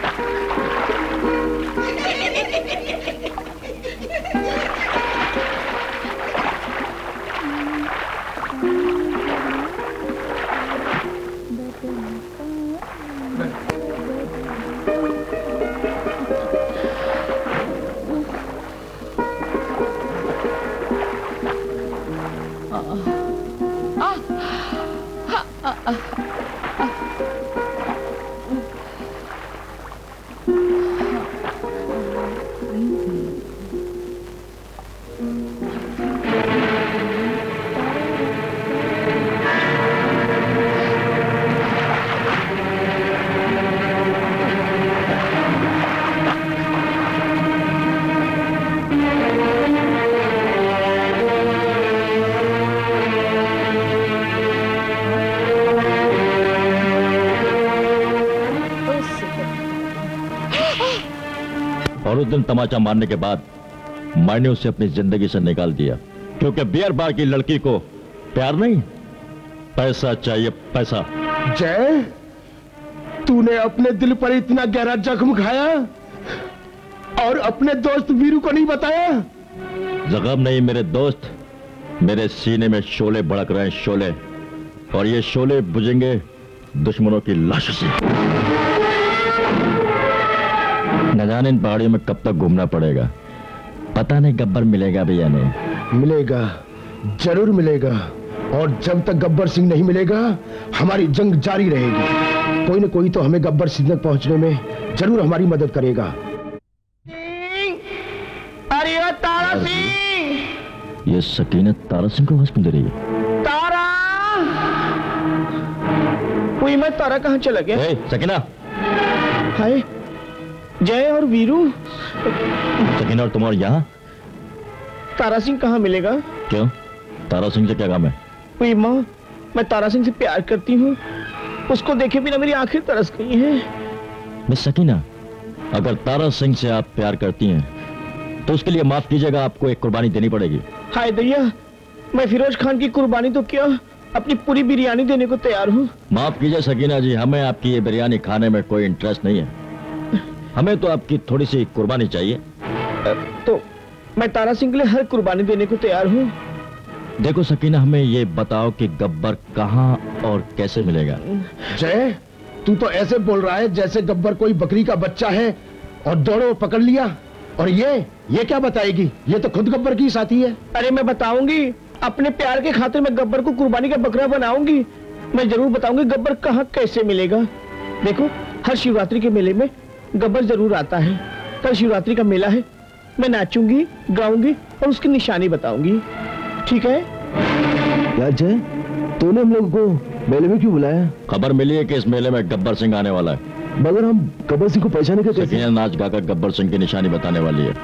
और उस दिन तमाचा मारने के बाद मैंने उसे अपनी जिंदगी से निकाल दिया, क्योंकि बियर बार की लड़की को प्यार नहीं, पैसा चाहिए, पैसा। जय, तूने अपने दिल पर इतना गहरा जख्म खाया और अपने दोस्त वीरू को नहीं बताया? जख्म नहीं मेरे दोस्त, मेरे सीने में शोले भड़क रहे हैं, शोले, और ये शोले बुझेंगे दुश्मनों की लाशों से। न जाने इन पहाड़ियों में कब तक घूमना पड़ेगा, पता नहीं गब्बर मिलेगा भी या नहीं। मिलेगा, जरूर मिलेगा, और जब तक गब्बर सिंह नहीं मिलेगा हमारी जंग जारी रहेगी। कोई न कोई तो हमें गब्बर सिंह तक पहुंचने में जरूर हमारी मदद करेगा। अरे ओ तारा सिंह! ये सकीनत तारा सिंह को हंस दे रही है। तारा! कोई मैं तारा कहाँ चला गया? सकीना! हाय, जय और वीरू। सकीना और तुम और यहाँ? तारा सिंह कहाँ मिलेगा? क्यों? तारा सिंह से क्या काम है? कोई माँ, मैं तारा सिंह से प्यार करती हूँ, उसको देखे बिना मेरी आंखें तरस गई हैं। मिस सकीना, अगर तारा सिंह से आप प्यार करती हैं तो उसके लिए माफ कीजिएगा, आपको एक कुर्बानी देनी पड़ेगी। हाय दैया, मैं फिरोज खान की कुर्बानी तो क्या, अपनी पूरी बिरयानी देने को तैयार हूँ। माफ कीजिए सकीना जी, हमें आपकी ये बिरयानी खाने में कोई इंटरेस्ट नहीं है, हमें तो आपकी थोड़ी सी कुर्बानी चाहिए। तो मैं तारा सिंह के लिए हर कुर्बानी देने को तैयार हूँ। देखो सकीना, हमें ये बताओ कि गब्बर कहाँ और कैसे मिलेगा। जय, तू तो ऐसे बोल रहा है जैसे गब्बर कोई बकरी का बच्चा है और दौड़ो पकड़ लिया, और ये क्या बताएगी? ये तो खुद गब्बर की साथी है। अरे मैं बताऊंगी, अपने प्यार के खातिर मैं गब्बर को कुर्बानी का बकरा बनाऊंगी। मैं जरूर बताऊंगी गब्बर कहाँ कैसे मिलेगा। देखो, हर शिवरात्रि के मेले में गब्बर जरूर आता है। कल शिवरात्रि का मेला है, मैं नाचूंगी, गाऊंगी और उसकी निशानी बताऊंगी, ठीक है? यार जय, तूने हम लोगों को मेले में क्यों बुलाया? खबर मिली है कि इस मेले में गब्बर सिंह आने वाला है। मगर हम गब्बर सिंह को पहचाने के कैसे? सकीना नाच गाकर गब्बर सिंह की निशानी बताने वाली है।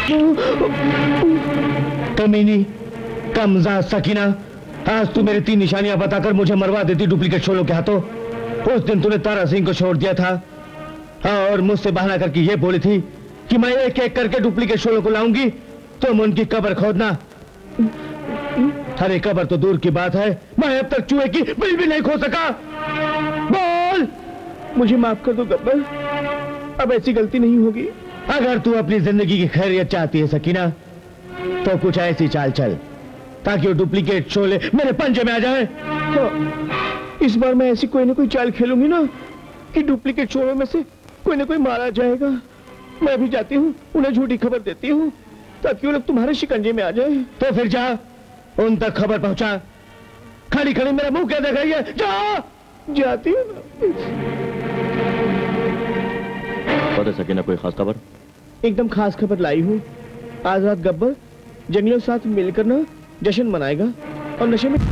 कमीनी, कमजा, सकीना, आज तू मेरी 3 निशानियां बताकर मुझे मरवा देती डुप्लीकेट शोलों के हाथों। उस दिन तूने तारा सिंह को छोड़ दिया था और मुझसे बहाना करके ये बोली थी कि मैं एक एक करके डुप्लीकेट शोलों को लाऊंगी, तुम उनकी कब्र खोदना। अरे कब्र तो दूर की बात है, मैं अब तक चूहे की बिल भी नहीं खो सका। बोल। मुझे माफ कर दो गब्बर, अब ऐसी गलती नहीं होगी। अगर तू अपनी जिंदगी की खैरियत चाहती है सकीना, तो कुछ ऐसी चाल चल ताकि वो डुप्लीकेट शोले मेरे पंजे में आ जाए। इस बार मैं ऐसी कोई ना कोई चाल खेलूंगी ना कि डुप्लीकेट शोलों में से कोई ना कोई मारा जाएगा। मैं भी जाती हूँ, उन्हें झूठी खबर देती हूँ ताकि वो लोग तुम्हारे शिकंजे में आ जाए। तो फिर जा, उन तक खबर पहुंचा। खड़ी खड़ी मेरा मुंह क्या देख रही है? जा। जाती हूँ ना। बता सकीना कोई खास खबर? एकदम खास खबर लाई हूँ। आज रात गब्बर जंगलियों के साथ मिलकर ना जश्न मनाएगा और नशे में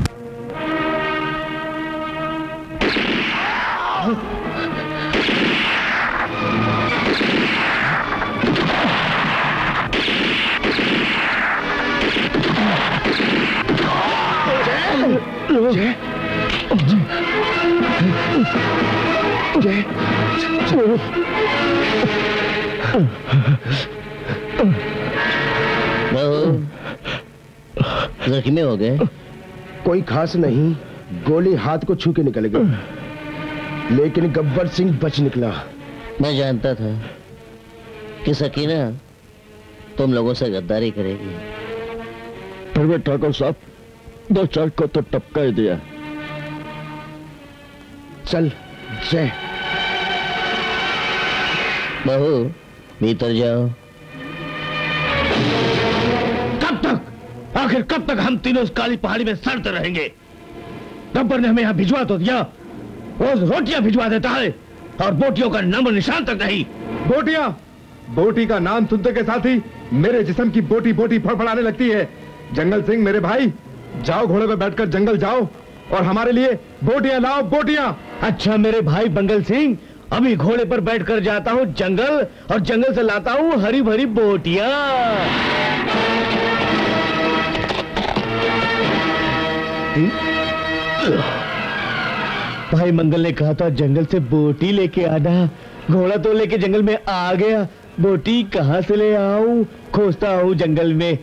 जख्मी हो गए? कोई खास नहीं, गोली हाथ को छू के निकल गई, लेकिन गब्बर सिंह बच निकला। मैं जानता था कि सकीना तुम लोगों से गद्दारी करेगी। फिर भी ठाकुर साहब 2-4 को तो टपका ही दिया। चल जय। बहू भीतर जाओ। आखिर कब तक हम तीनों इस काली पहाड़ी में सड़ते रहेंगे? गब्बर ने हमें यहाँ भिजवा तो दिया, रोज रोटियां भिजवा देता है और बोटियों का नाम निशान तक नहीं। बोटियां? बोटी का नाम सुनते के साथ ही मेरे जिस्म की बोटी बोटी फड़फड़ाने लगती है। जंगल सिंह मेरे भाई, जाओ घोड़े पे बैठकर जंगल जाओ और हमारे लिए बोटियां लाओ, बोटियां। अच्छा मेरे भाई बंगल सिंह, अभी घोड़े पर बैठकर जाता हूँ जंगल और जंगल से लाता हूँ हरी भरी बोटियां। भाई मंगल ने कहा था जंगल से बोटी लेके आना, घोड़ा तो लेके जंगल में आ गया, बोटी कहां से ले आऊं? खोजता हूं जंगल में।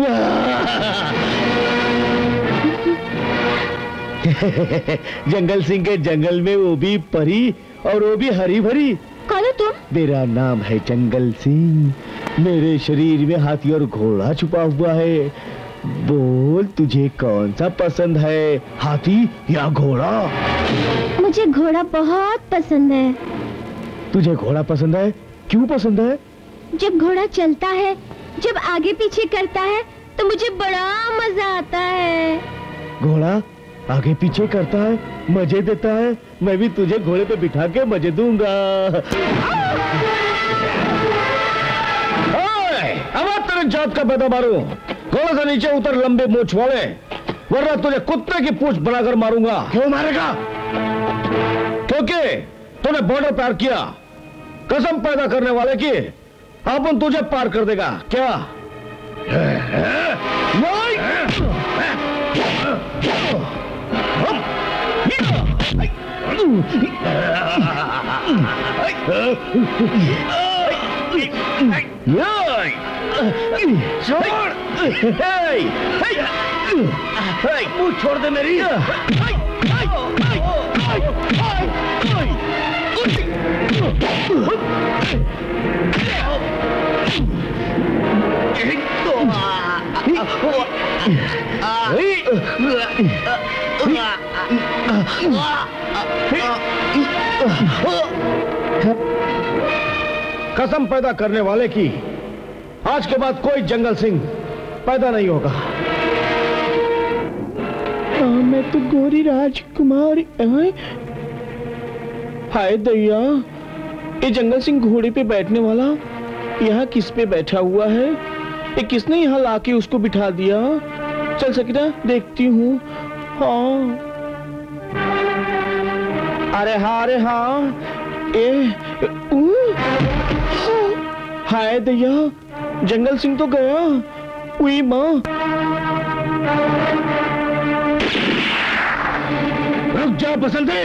जंगल सिंह के जंगल में वो भी परी और वो भी हरी भरी। कौन हो तुम? मेरा नाम है जंगल सिंह, मेरे शरीर में हाथी और घोड़ा छुपा हुआ है। बोल तुझे कौन सा पसंद है, हाथी या घोड़ा? मुझे घोड़ा बहुत पसंद है। तुझे घोड़ा पसंद है? क्यों पसंद है? जब घोड़ा चलता है, जब आगे पीछे करता है तो मुझे बड़ा मजा आता है। घोड़ा आगे पीछे करता है, मजे देता है, मैं भी तुझे घोड़े पे बिठा के मजे दूंगा। अब तेरे जात का पैदा मारू, घोड़े से नीचे उतर लंबे मूंछ वाले, वरना तुझे कुत्ते की पूंछ बनाकर मारूंगा। क्यों मारेगा? क्योंकि तूने बॉर्डर पार किया, कसम पैदा करने वाले की, अपन तुझे पार कर देगा क्या? मुंह छोड़ दे मेरी। कसम पैदा करने वाले की आज के बाद कोई जंगल सिंह पैदा नहीं होगा। मैं तो गोरी राजकुमारी। हाय दैया, ये जंगल सिंह घोड़े पे बैठने वाला यहाँ किस पे बैठा हुआ है? ये किसने यहाँ लाके उसको बिठा दिया? चल सकीना देखती हूँ। हाँ, अरे हाँ, हाय दैया, जंगल सिंह तो गया। हुई माँ। रुक जा बसंती।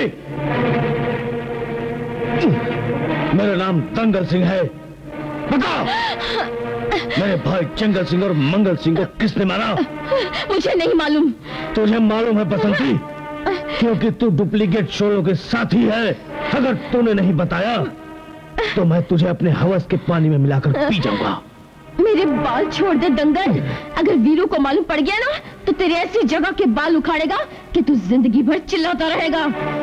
मेरा नाम दंगल सिंह है। बता मेरे भाई जंगल सिंह और मंगल सिंह को किसने मारा? मुझे नहीं मालूम। तुझे मालूम है बसंती, क्योंकि तू डुप्लीकेट शोलों के साथी है। अगर तूने नहीं बताया तो मैं तुझे अपने हवस के पानी में मिलाकर पी जाऊंगा। मेरे बाल छोड़ दे दंगल। अगर वीरू को मालूम पड़ गया ना तो तेरे ऐसी जगह के बाल उखाड़ेगा कि तू जिंदगी भर चिल्लाता रहेगा।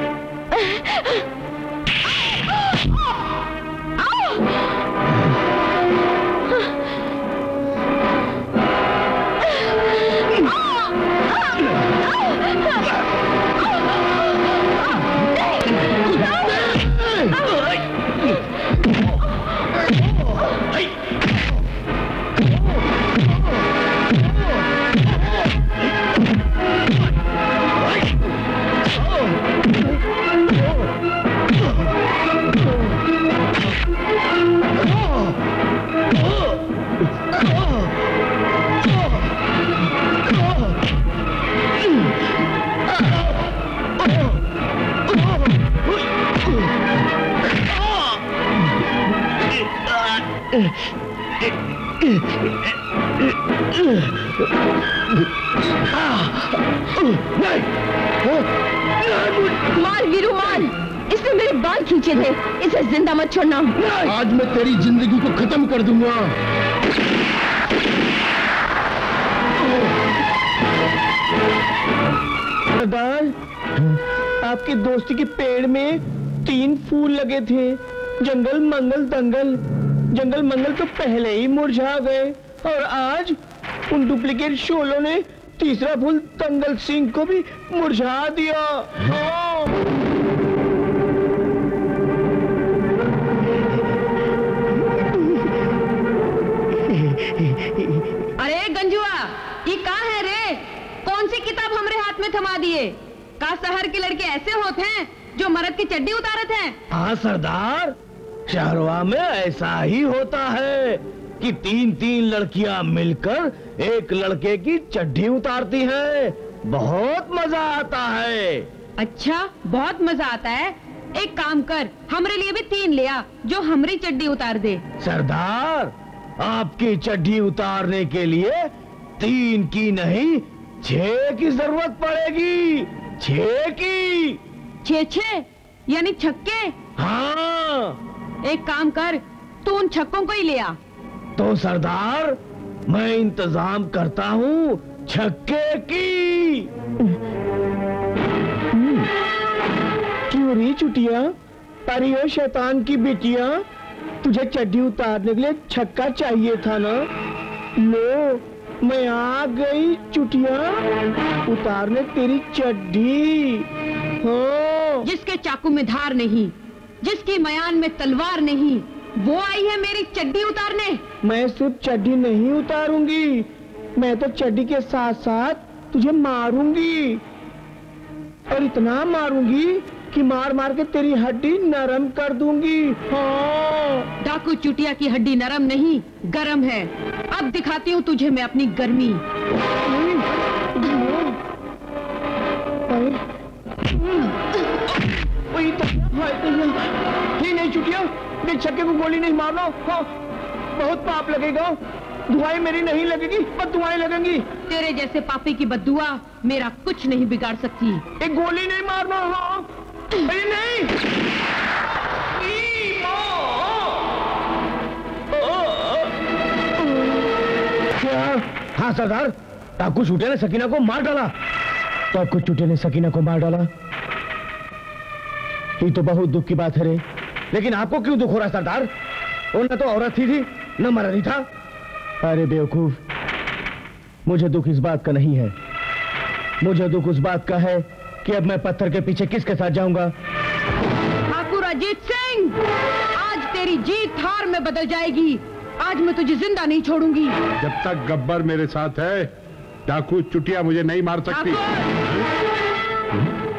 मार वीरू मार। इसने मेरे बाल खींचे थे, इसे जिंदा मत छोड़ना। आज मैं तेरी जिंदगी को खत्म कर दूंगा। सरदार, आपकी दोस्ती के पेड़ में 3 फूल लगे थे, जंगल मंगल दंगल। जंगल मंगल तो पहले ही मुरझा गए और आज उन डुप्लीकेट शोलों ने तीसरा फूल दंगल सिंह को भी मुरझा दिया। अरे गंजुआ, ये कहाँ है रे? कौन सी किताब हमरे हाथ में थमा दिए? का शहर के लड़के ऐसे होते हैं जो मर्द की चड्डी उतारत हैं? हाँ सरदार, शहरवा में ऐसा ही होता है कि 3-3 लड़कियां मिलकर एक लड़के की चड्डी उतारती हैं। बहुत मजा आता है। अच्छा, बहुत मजा आता है। एक काम कर, हमरे लिए भी 3 ले आ जो हमरी चड्डी उतार दे। सरदार, आपकी चड्डी उतारने के लिए 3 की नहीं 6 की जरूरत पड़ेगी। 6 की। 6 यानी छक्के? हाँ। एक काम कर, तू उन छक्कों को ही ले आ। तो सरदार, मैं इंतजाम करता हूँ छक्के की। क्यों रे चुटिया? अरे ओ शैतान की बेटिया, तुझे चड्डी उतारने के लिए छक्का चाहिए था ना? लो, मैं आ गई चुटिया उतारने तेरी चड्डी। हाँ। जिसके चाकू में धार नहीं, जिसकी मयान में तलवार नहीं, वो आई है मेरी चड्डी उतारने। मैं सिर्फ चड्डी नहीं उतारूंगी, मैं तो चड्डी के साथ साथ तुझे मारूंगी, और इतना मारूंगी कि मार मार के तेरी हड्डी नरम कर दूंगी। हाँ। डाकू चुटिया की हड्डी नरम नहीं, गरम है। अब दिखाती हूँ तुझे मैं अपनी गर्मी। नहीं चुटिया, देख छक्के को गोली नहीं मारना। हाँ, बहुत पाप लगेगा। दुआएं मेरी नहीं लगेगी, पर दुआएं लगेंगी। तेरे जैसे पापी की बद्दुआ मेरा कुछ नहीं बिगाड़ सकती। एक गोली नहीं मारना। हाँ। अरे नहीं। क्या? हाँ सरदार, डाकू चुटिया ने सकीना को मार डाला। डाकू चुटिया ने सकीना को मार डाला। ये तो बहुत दुख की बात है रे। लेकिन आपको क्यों दुख हो रहा है सरदार? वो न तो औरत थी न मरा नहीं था। अरे बेवकूफ, मुझे दुख इस बात का नहीं है। मुझे दुख उस बात का है कि अब मैं पत्थर के पीछे किसके साथ जाऊंगा। ठाकुर अजीत सिंह, आज तेरी जीत हार में बदल जाएगी। आज मैं तुझे जिंदा नहीं छोड़ूंगी। जब तक गब्बर मेरे साथ है, डाकू चुटिया मुझे नहीं मार सकती।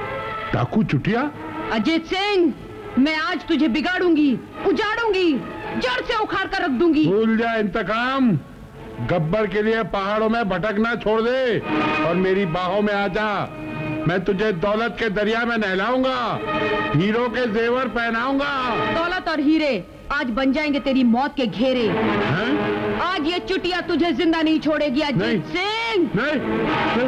डाकू चुटिया? अजीत सिंह, मैं आज तुझे बिगाड़ूंगी, उजाड़ूंगी। जड़ से उखाड़ कर रख दूंगी। भूल जा इंतकाम। गब्बर के लिए पहाड़ों में भटकना छोड़ दे और मेरी बाहों में आ जा। मैं तुझे दौलत के दरिया में नहलाऊंगा, हीरो के जेवर पहनाऊंगा। दौलत और हीरे आज बन जाएंगे तेरी मौत के घेरे। हैं? आज ये चुटिया तुझे जिंदा नहीं छोड़ेगी अजीत सिंह। नहीं।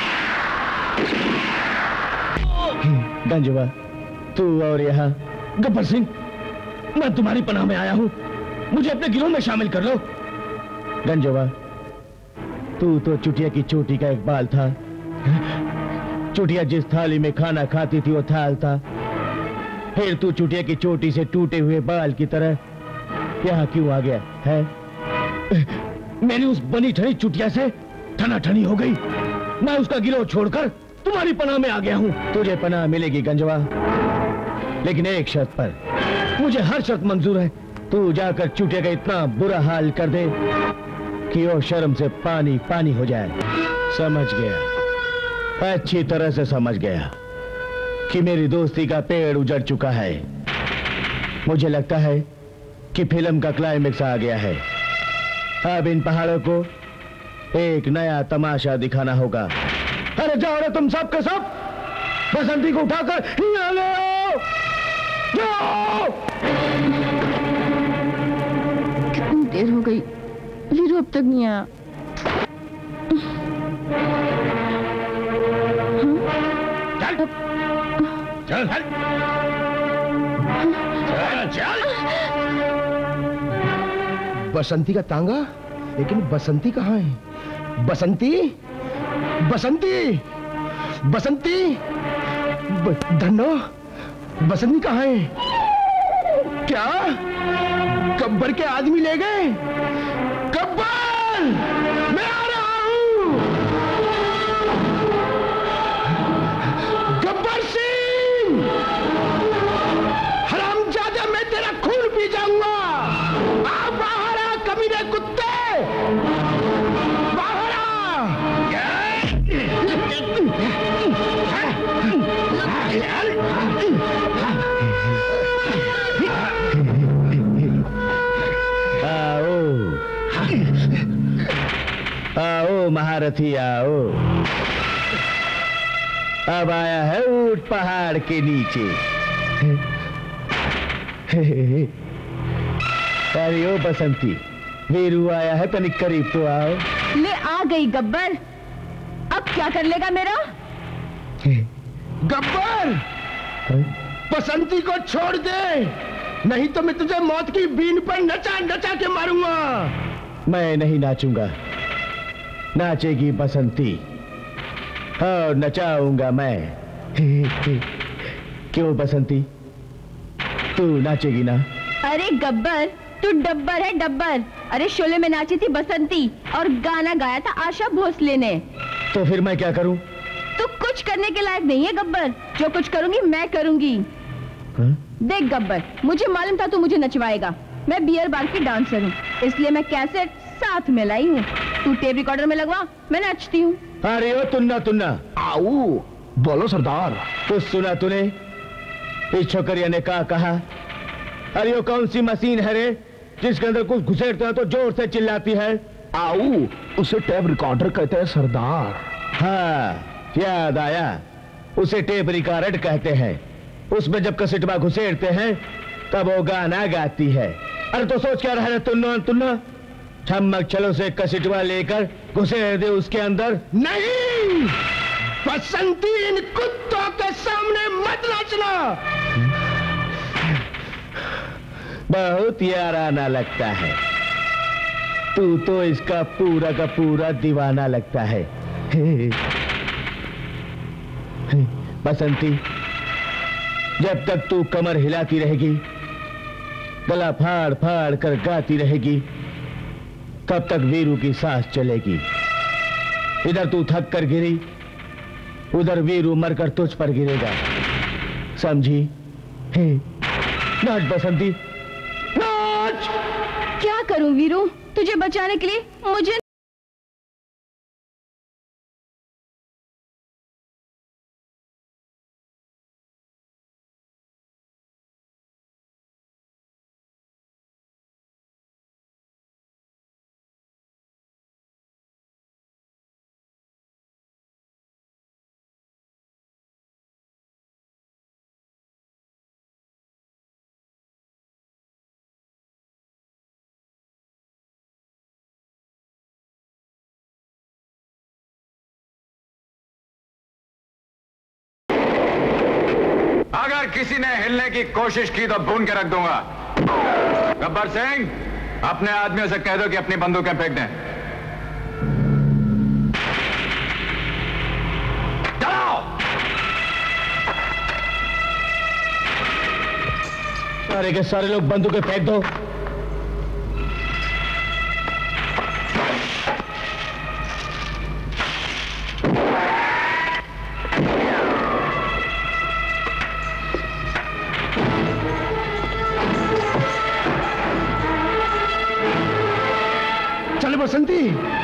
गंजवा, तू और यहाँ गब्बर सिंह, मैं तुम्हारी पनाह में आया हूँ, मुझे अपने गिरोह में शामिल कर लो। गंजवा, तू तो चुटिया की चोटी का एक बाल था। चुटिया जिस थाली में खाना खाती थी वो थाल था। फिर तू चुटिया की चोटी से टूटे हुए बाल की तरह यहाँ क्यों आ गया है? मेरी उस बनी ठनी चुटिया से ठनाठनी हो गई। मैं उसका गिरोह छोड़कर तुम्हारी पनाह में आ गया हूँ। तुझे पनाह मिलेगी गंजवा, लेकिन एक शर्त पर। मुझे हर शर्त मंजूर है। तू जाकर चुटिया का इतना बुरा हाल कर दे कि वो शर्म से पानी पानी हो जाए। समझ गया, अच्छी तरह से समझ गया कि मेरी दोस्ती का पेड़ उजड़ चुका है। मुझे लगता है कि फिल्म का क्लाइमेक्स आ गया है। अब इन पहाड़ों को एक नया तमाशा दिखाना होगा। अरे जाओ रे तुम सब के सब, बसंती को उठाकर यहाँ ले आओ। जाओ। कितनी देर हो गई, वीरू अब तक नहीं आया। चल चल चल चल। बसंती का तांगा, लेकिन बसंती कहाँ है? बसंती, बसंती, बसंती, धन्नो, बसंती कहाँ है? क्या गब्बर के आदमी ले गए? गब्बर, मैं आ रहा हूँ। गब्बर सिंह, हरामजादा, मैं तेरा खून पी जाऊंगा। आ बाहर आ कमीने कुत्ते, बाहर आ। आओ महारथी आओ। अब आया है ऊंट पहाड़ के नीचे। अरे ओ बसंती, वीरू आया है, तनिक करीब तो आओ। ले आ गई गब्बर, अब क्या कर लेगा मेरा? गब्बर, बसंती को छोड़ दे, नहीं तो मैं तुझे मौत की बीन पर नचा नचा के मारूंगा। मैं नहीं नाचूंगा, नाचेगी बसंती और नचाऊंगा मैं। क्यों बसंती, तू नाचेगी ना? अरे गब्बर, तू डब्बर है डब्बर। अरे शोले में नाची थी बसंती और गाना गाया था आशा भोसले ने। तो फिर मैं क्या करूं? तू कुछ करने के लायक नहीं है गब्बर। जो कुछ करूंगी मैं करूंगी। देख गब्बर, मुझे मालूम था तू मुझे नचवाएगा। मैं बियर बार की डांसर हूँ, इसलिए मैं कैसेट साथ में लाई हूँ। तू टेप रिकॉर्डर में लगवा, मैं नचती हूँ। अरे ओ तुन्ना तुन्ना, आओ बोलो सरदार। कुछ सुना तूने? इस छोकरिया ने क्या कहा? अरे वो कौन सी मशीन है रे जिसके अंदर कुछ घुसेड़ते हो तो जोर से चिल्लाती है? आओ, उसे टेप रिकॉर्डर कहते हैं सरदार। हाँ, याद आया, उसे टेप रिकॉर्डर कहते हैं। उसमें जब कसेटवा घुसेड़ते हैं तब वो गाना गाती है। अरे तो सोच क्या रहा है तुन्ना तुन्ना? ठमक चलो से कसेटवा लेकर घुसेड़ दे उसके अंदर। नहीं, बसंती, इन कुत्तों के सामने मत नाचना। बहुत याराना लगता है। तू तो इसका पूरा का पूरा दीवाना लगता है। बसंती, जब तक तू कमर हिलाती रहेगी, गला फाड़ फाड़ कर गाती रहेगी, तब तक वीरू की सांस चलेगी। इधर तू थक कर गिरी, उधर वीरू मरकर तुझ पर गिरेगा। समझी? नाच बसंती, नाच। क्या करूं वीरू, तुझे बचाने के लिए मुझे अगर किसी ने हिलने की कोशिश की तो भून के रख दूंगा। गब्बर सिंह, अपने आदमियों से कह दो कि अपनी बंदूकें फेंक दें। चलाओ। सारे के सारे लोग बंदूकें फेंक दो। बसंती,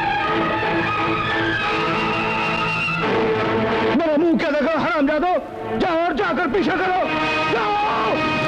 मेरा मुंह क्या देखो हरामजादो, जाओ और जाकर पीछा करो, जाओ।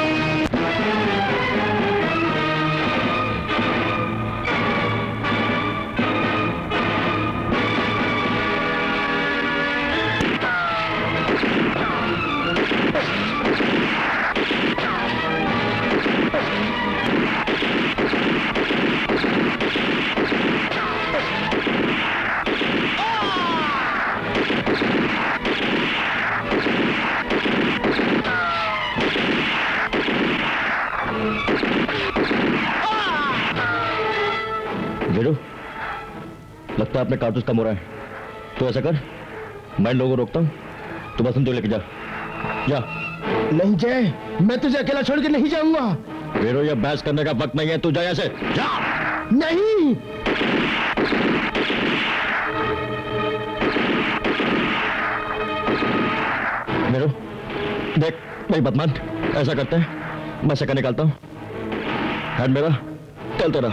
लगता है अपने कारतूस कम हो रहा है, तो ऐसा कर, मैं लोगों को रोकता हूं, तो बसंत लेके जा। जा। नहीं जय, मैं तुझे अकेला छोड़ के नहीं जाऊंगा। वीरू, ये बहस करने का वक्त नहीं है, तू जा यहाँ से, जा। नहीं। वीरू, देख भाई बदमान, ऐसा करते हैं, मैं सिक्का निकालता हूं, हैंड मेरा, चल तेरा।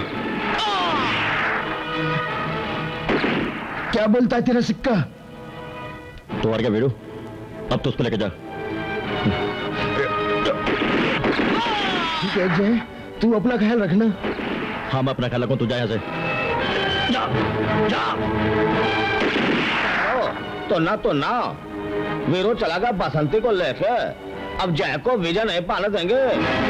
क्या बोलता है तेरा सिक्का? तो हार गया वीरू, अब तो उसको लेके जा। ठीक है जय, तू अपना ख्याल रखना। हाँ, मैं अपना ख्याल रखूं, तू जा यहाँ से, जा, जा। तो ना वीरू चला गया बसंती को लेके, अब जय को विजय नहीं पाने देंगे।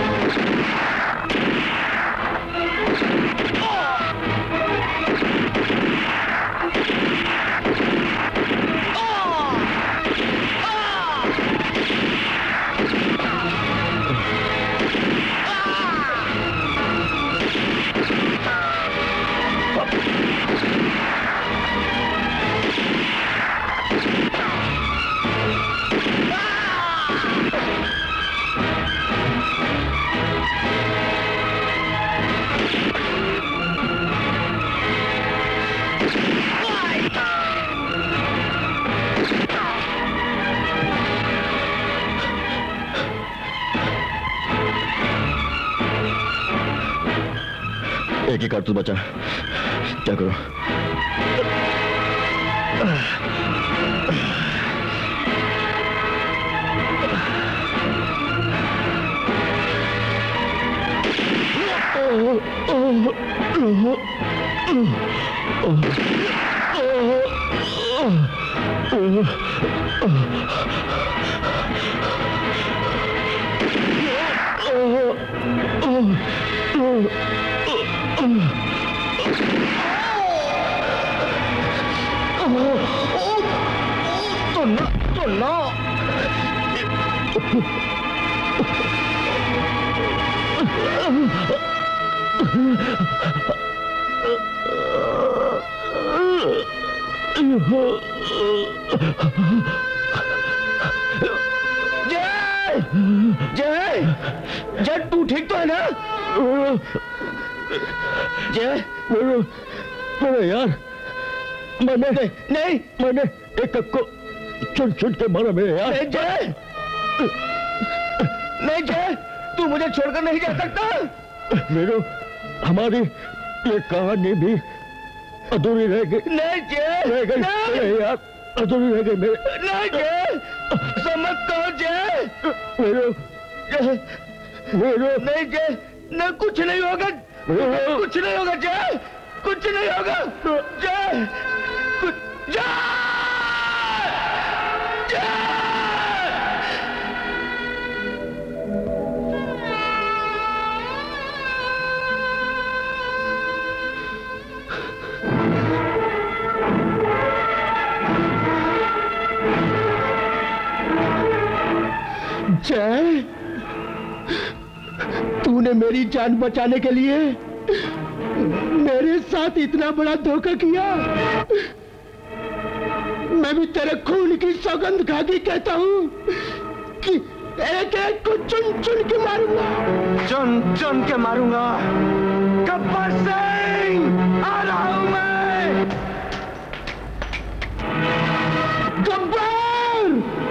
एक ही कारतूस बचा, क्या करो? तो ना जय, जय तू ठीक तो है ना? जय, मेरे यार, मैंने एक को छुट के मारा मेरे यार। नहीं जय, नहीं जय, तू मुझे छोड़कर नहीं जा सकता। मेरे हमारी ये कहानी भी अधूरी रह गई। नहीं जय, रह गई नहीं यार, अधूरी रह गई मेरे। नहीं जय, समझ कहो जय। मेरे नहीं जय, न कुछ नहीं होगा, कुछ नहीं होगा जय, कुछ नहीं होगा जय, कुछ जय। जय तूने मेरी जान बचाने के लिए मेरे साथ इतना बड़ा धोखा किया। मैं भी तेरे खून की सौगंध खा के कहता हूँ कि एक एक को चुन चुन के मारूंगा, चुन चुन के मारूंगा। गब्बर सिंह आ रहा हूं मैं। गब्बर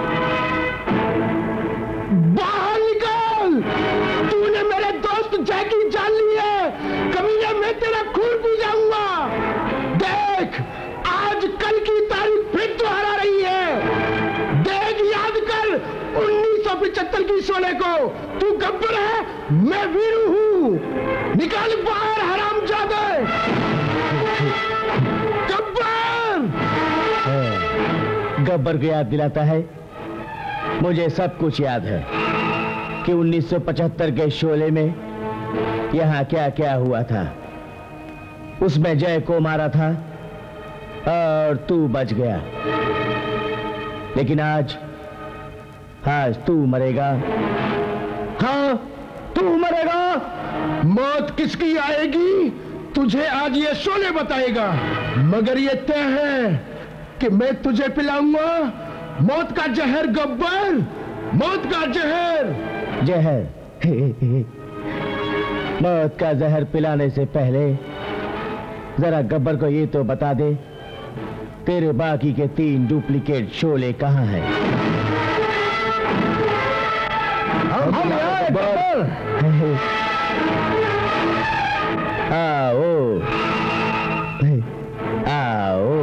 बाहर निकल। तूने मेरे दोस्त जैकी जान ली है। कमीने मैं तेरा खून पी जाऊंगा। देख आज कल की तारीख फिर दोहरा रही है। देख याद कर 1975 की 16 को। तू गब्बर है, मैं वीरू हूं। निकाल बाहर हरामजादे। गब्बर गब्बर को याद दिलाता है। मुझे सब कुछ याद है कि 1975 के शोले में यहाँ क्या क्या हुआ था। उसमें जय को मारा था और तू बच गया। लेकिन आज तू मरेगा। हाँ तू मरेगा। मौत किसकी आएगी तुझे आज ये शोले बताएगा। मगर ये तय है कि मैं तुझे पिलाऊंगा मौत का जहर। गब्बर मौत का जहर। जहर मौत का जहर पिलाने से पहले जरा गब्बर को ये तो बता दे, तेरे बाकी के 3 डुप्लीकेट शोले कहाँ हैं? हम आओ आओ।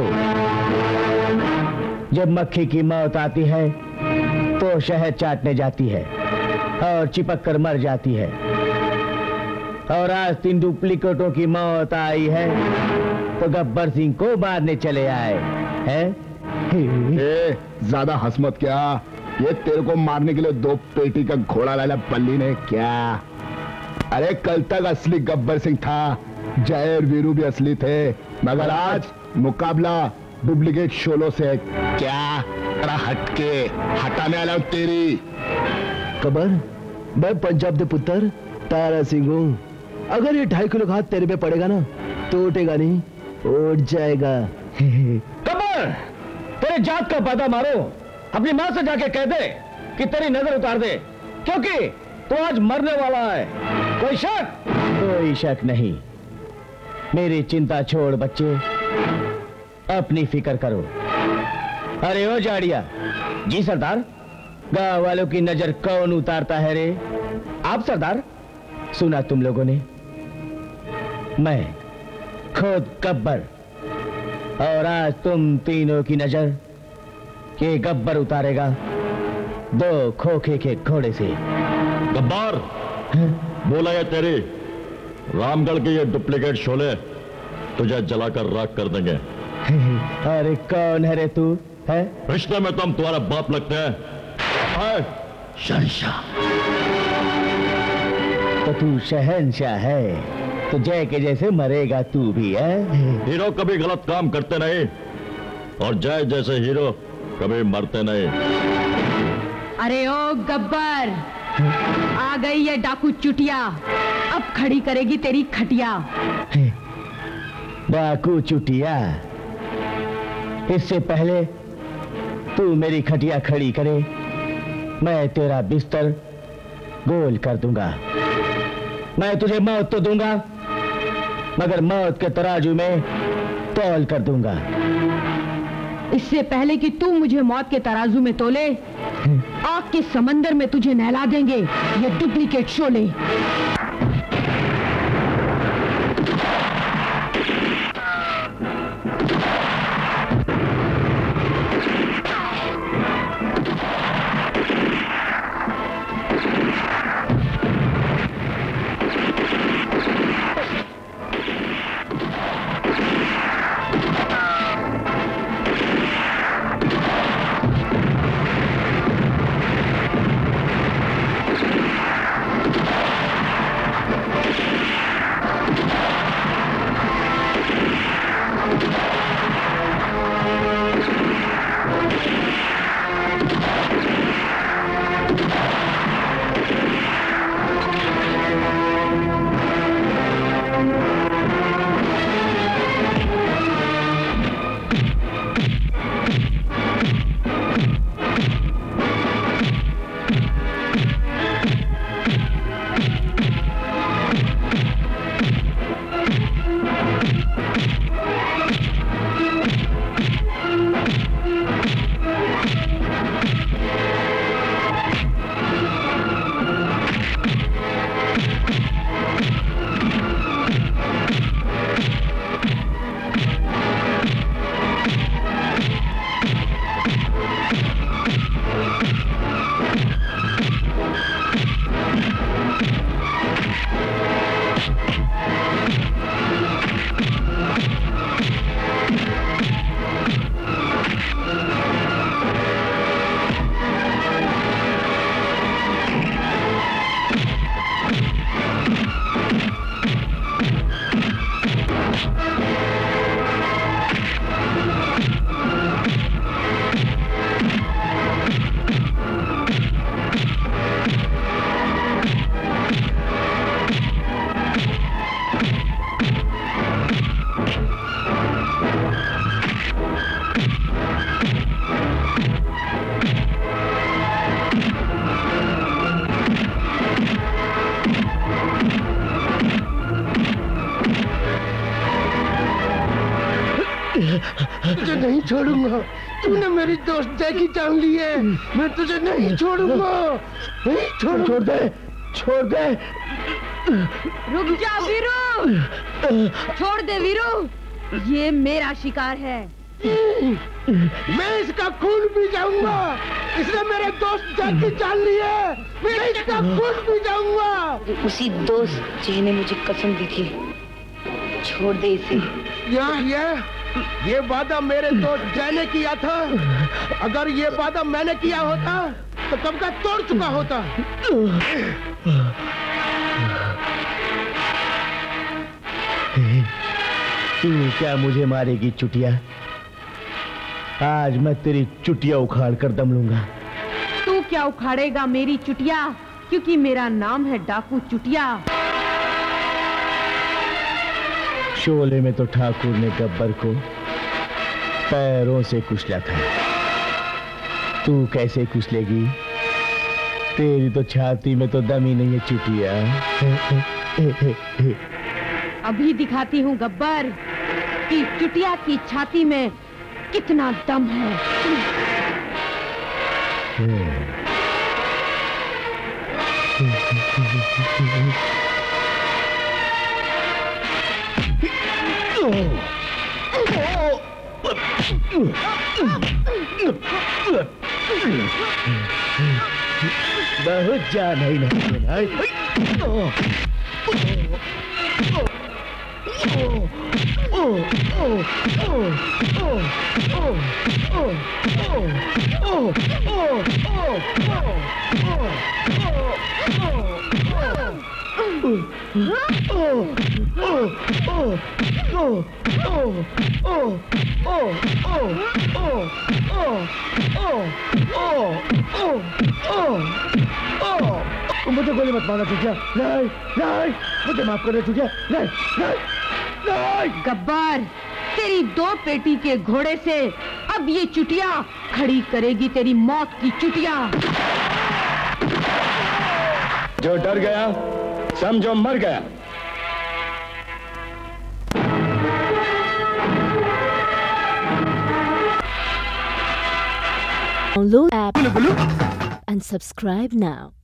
जब मक्खी की मौत आती है तो शहद चाटने जाती है और चिपक कर मर जाती है। और आज 3 डुप्लीकेटों की मौत आई है तो गब्बर सिंह को मारने चले आए हैं। ज्यादा हंस मत क्या। ये तेरे को मारने के लिए 2 पेटी का घोड़ा लाया बल्ली ने क्या। अरे कल तक असली गब्बर सिंह था। जय और वीरू भी असली थे। मगर आज मुकाबला डुप्लीकेट शोलों से। क्या हटके हटाने वाला हूं तेरी। गब्बर मैं पंजाब दे पुत्र तारा सिंह हूं। अगर ये 2.5 किलो हाथ तेरे पे पड़ेगा ना तो उठेगा नहीं, उठ जाएगा। गब्बर तेरे जात का पता मारो। अपनी मां से जाके कह दे कि तेरी नजर उतार दे, क्योंकि तो आज मरने वाला है। कोई शक? कोई शक नहीं। मेरी चिंता छोड़ बच्चे, अपनी फिक्र करो। अरे ओ जाड़िया। जी सरदार। गांव वालों की नजर कौन उतारता है रे? आप सरदार। सुना तुम लोगों ने, मैं खुद गब्बर। और आज तुम तीनों की नजर ये गब्बर उतारेगा 2 खोखे के घोड़े से। गब्बर बोला है तेरी रामगढ़ के ये डुप्लीकेट शोले तुझे जलाकर राख कर देंगे। अरे कौन है रे तू? है रिश्ते में तुम तुम्हारा बाप लगते हैं। शहंशाह। तो तू शहंशाह है तो जय के जैसे मरेगा तू भी है। हीरो कभी गलत काम करते नहीं और जय जैसे हीरो कभी मरते नहीं। अरे ओ गब्बर आ गई ये डाकू चुटिया। अब खड़ी करेगी तेरी खटिया। डाकू चुटिया, इससे पहले तू मेरी खटिया खड़ी करे मैं तेरा बिस्तर गोल कर दूंगा। मैं तुझे मौत तो दूंगा मगर मौत के तराजू में तौल कर दूंगा। इससे पहले कि तू मुझे मौत के तराजू में तोले, आग के समंदर में तुझे नहला देंगे ये डुप्लीकेट शोले। तुझे नहीं छोड़ूंगा। तूने मेरी दोस्त जैकी जान ली है, मैं तुझे नहीं छोड़ूंगा। नहीं छोड़। छोड़ दे, छोड़ दे। रुक जा वीरू, छोड़ दे वीरू, ये मेरा शिकार है। मैं इसका खून पी जाऊंगा। इसने मेरे दोस्त जैकी जान ली है, मैं इसका खून पी जाऊंगा। उसी दोस्त जे ने मुझे कसम दी थी, छोड़ दे इसे। ये वादा मेरे दोस्त जय ने किया था। अगर ये वादा मैंने किया होता तो कब का तोड़ चुका होता। तू क्या मुझे मारेगी चुटिया? आज मैं तेरी चुटिया उखाड़ कर दम लूंगा। तू क्या उखाड़ेगा मेरी चुटिया, क्योंकि मेरा नाम है डाकू चुटिया। शोले में तो ठाकुर ने गब्बर को पैरों से कुचला था। तू कैसे कुचलेगी? तेरी तो छाती में तो दम ही नहीं है चुटिया। अभी दिखाती हूँ गब्बर कि चुटिया की छाती में कितना दम है। बहुत जान है मुझे गोली मत मारना चुटिया। नहीं नहीं, मुझे माफ कर दे चुटिया। नहीं नहीं नहीं। गब्बर, तेरी 2 पेटी के घोड़े से अब ये चुटिया खड़ी करेगी तेरी मौत की चुटिया। जो डर गया समझो मर गया। Download app and subscribe now.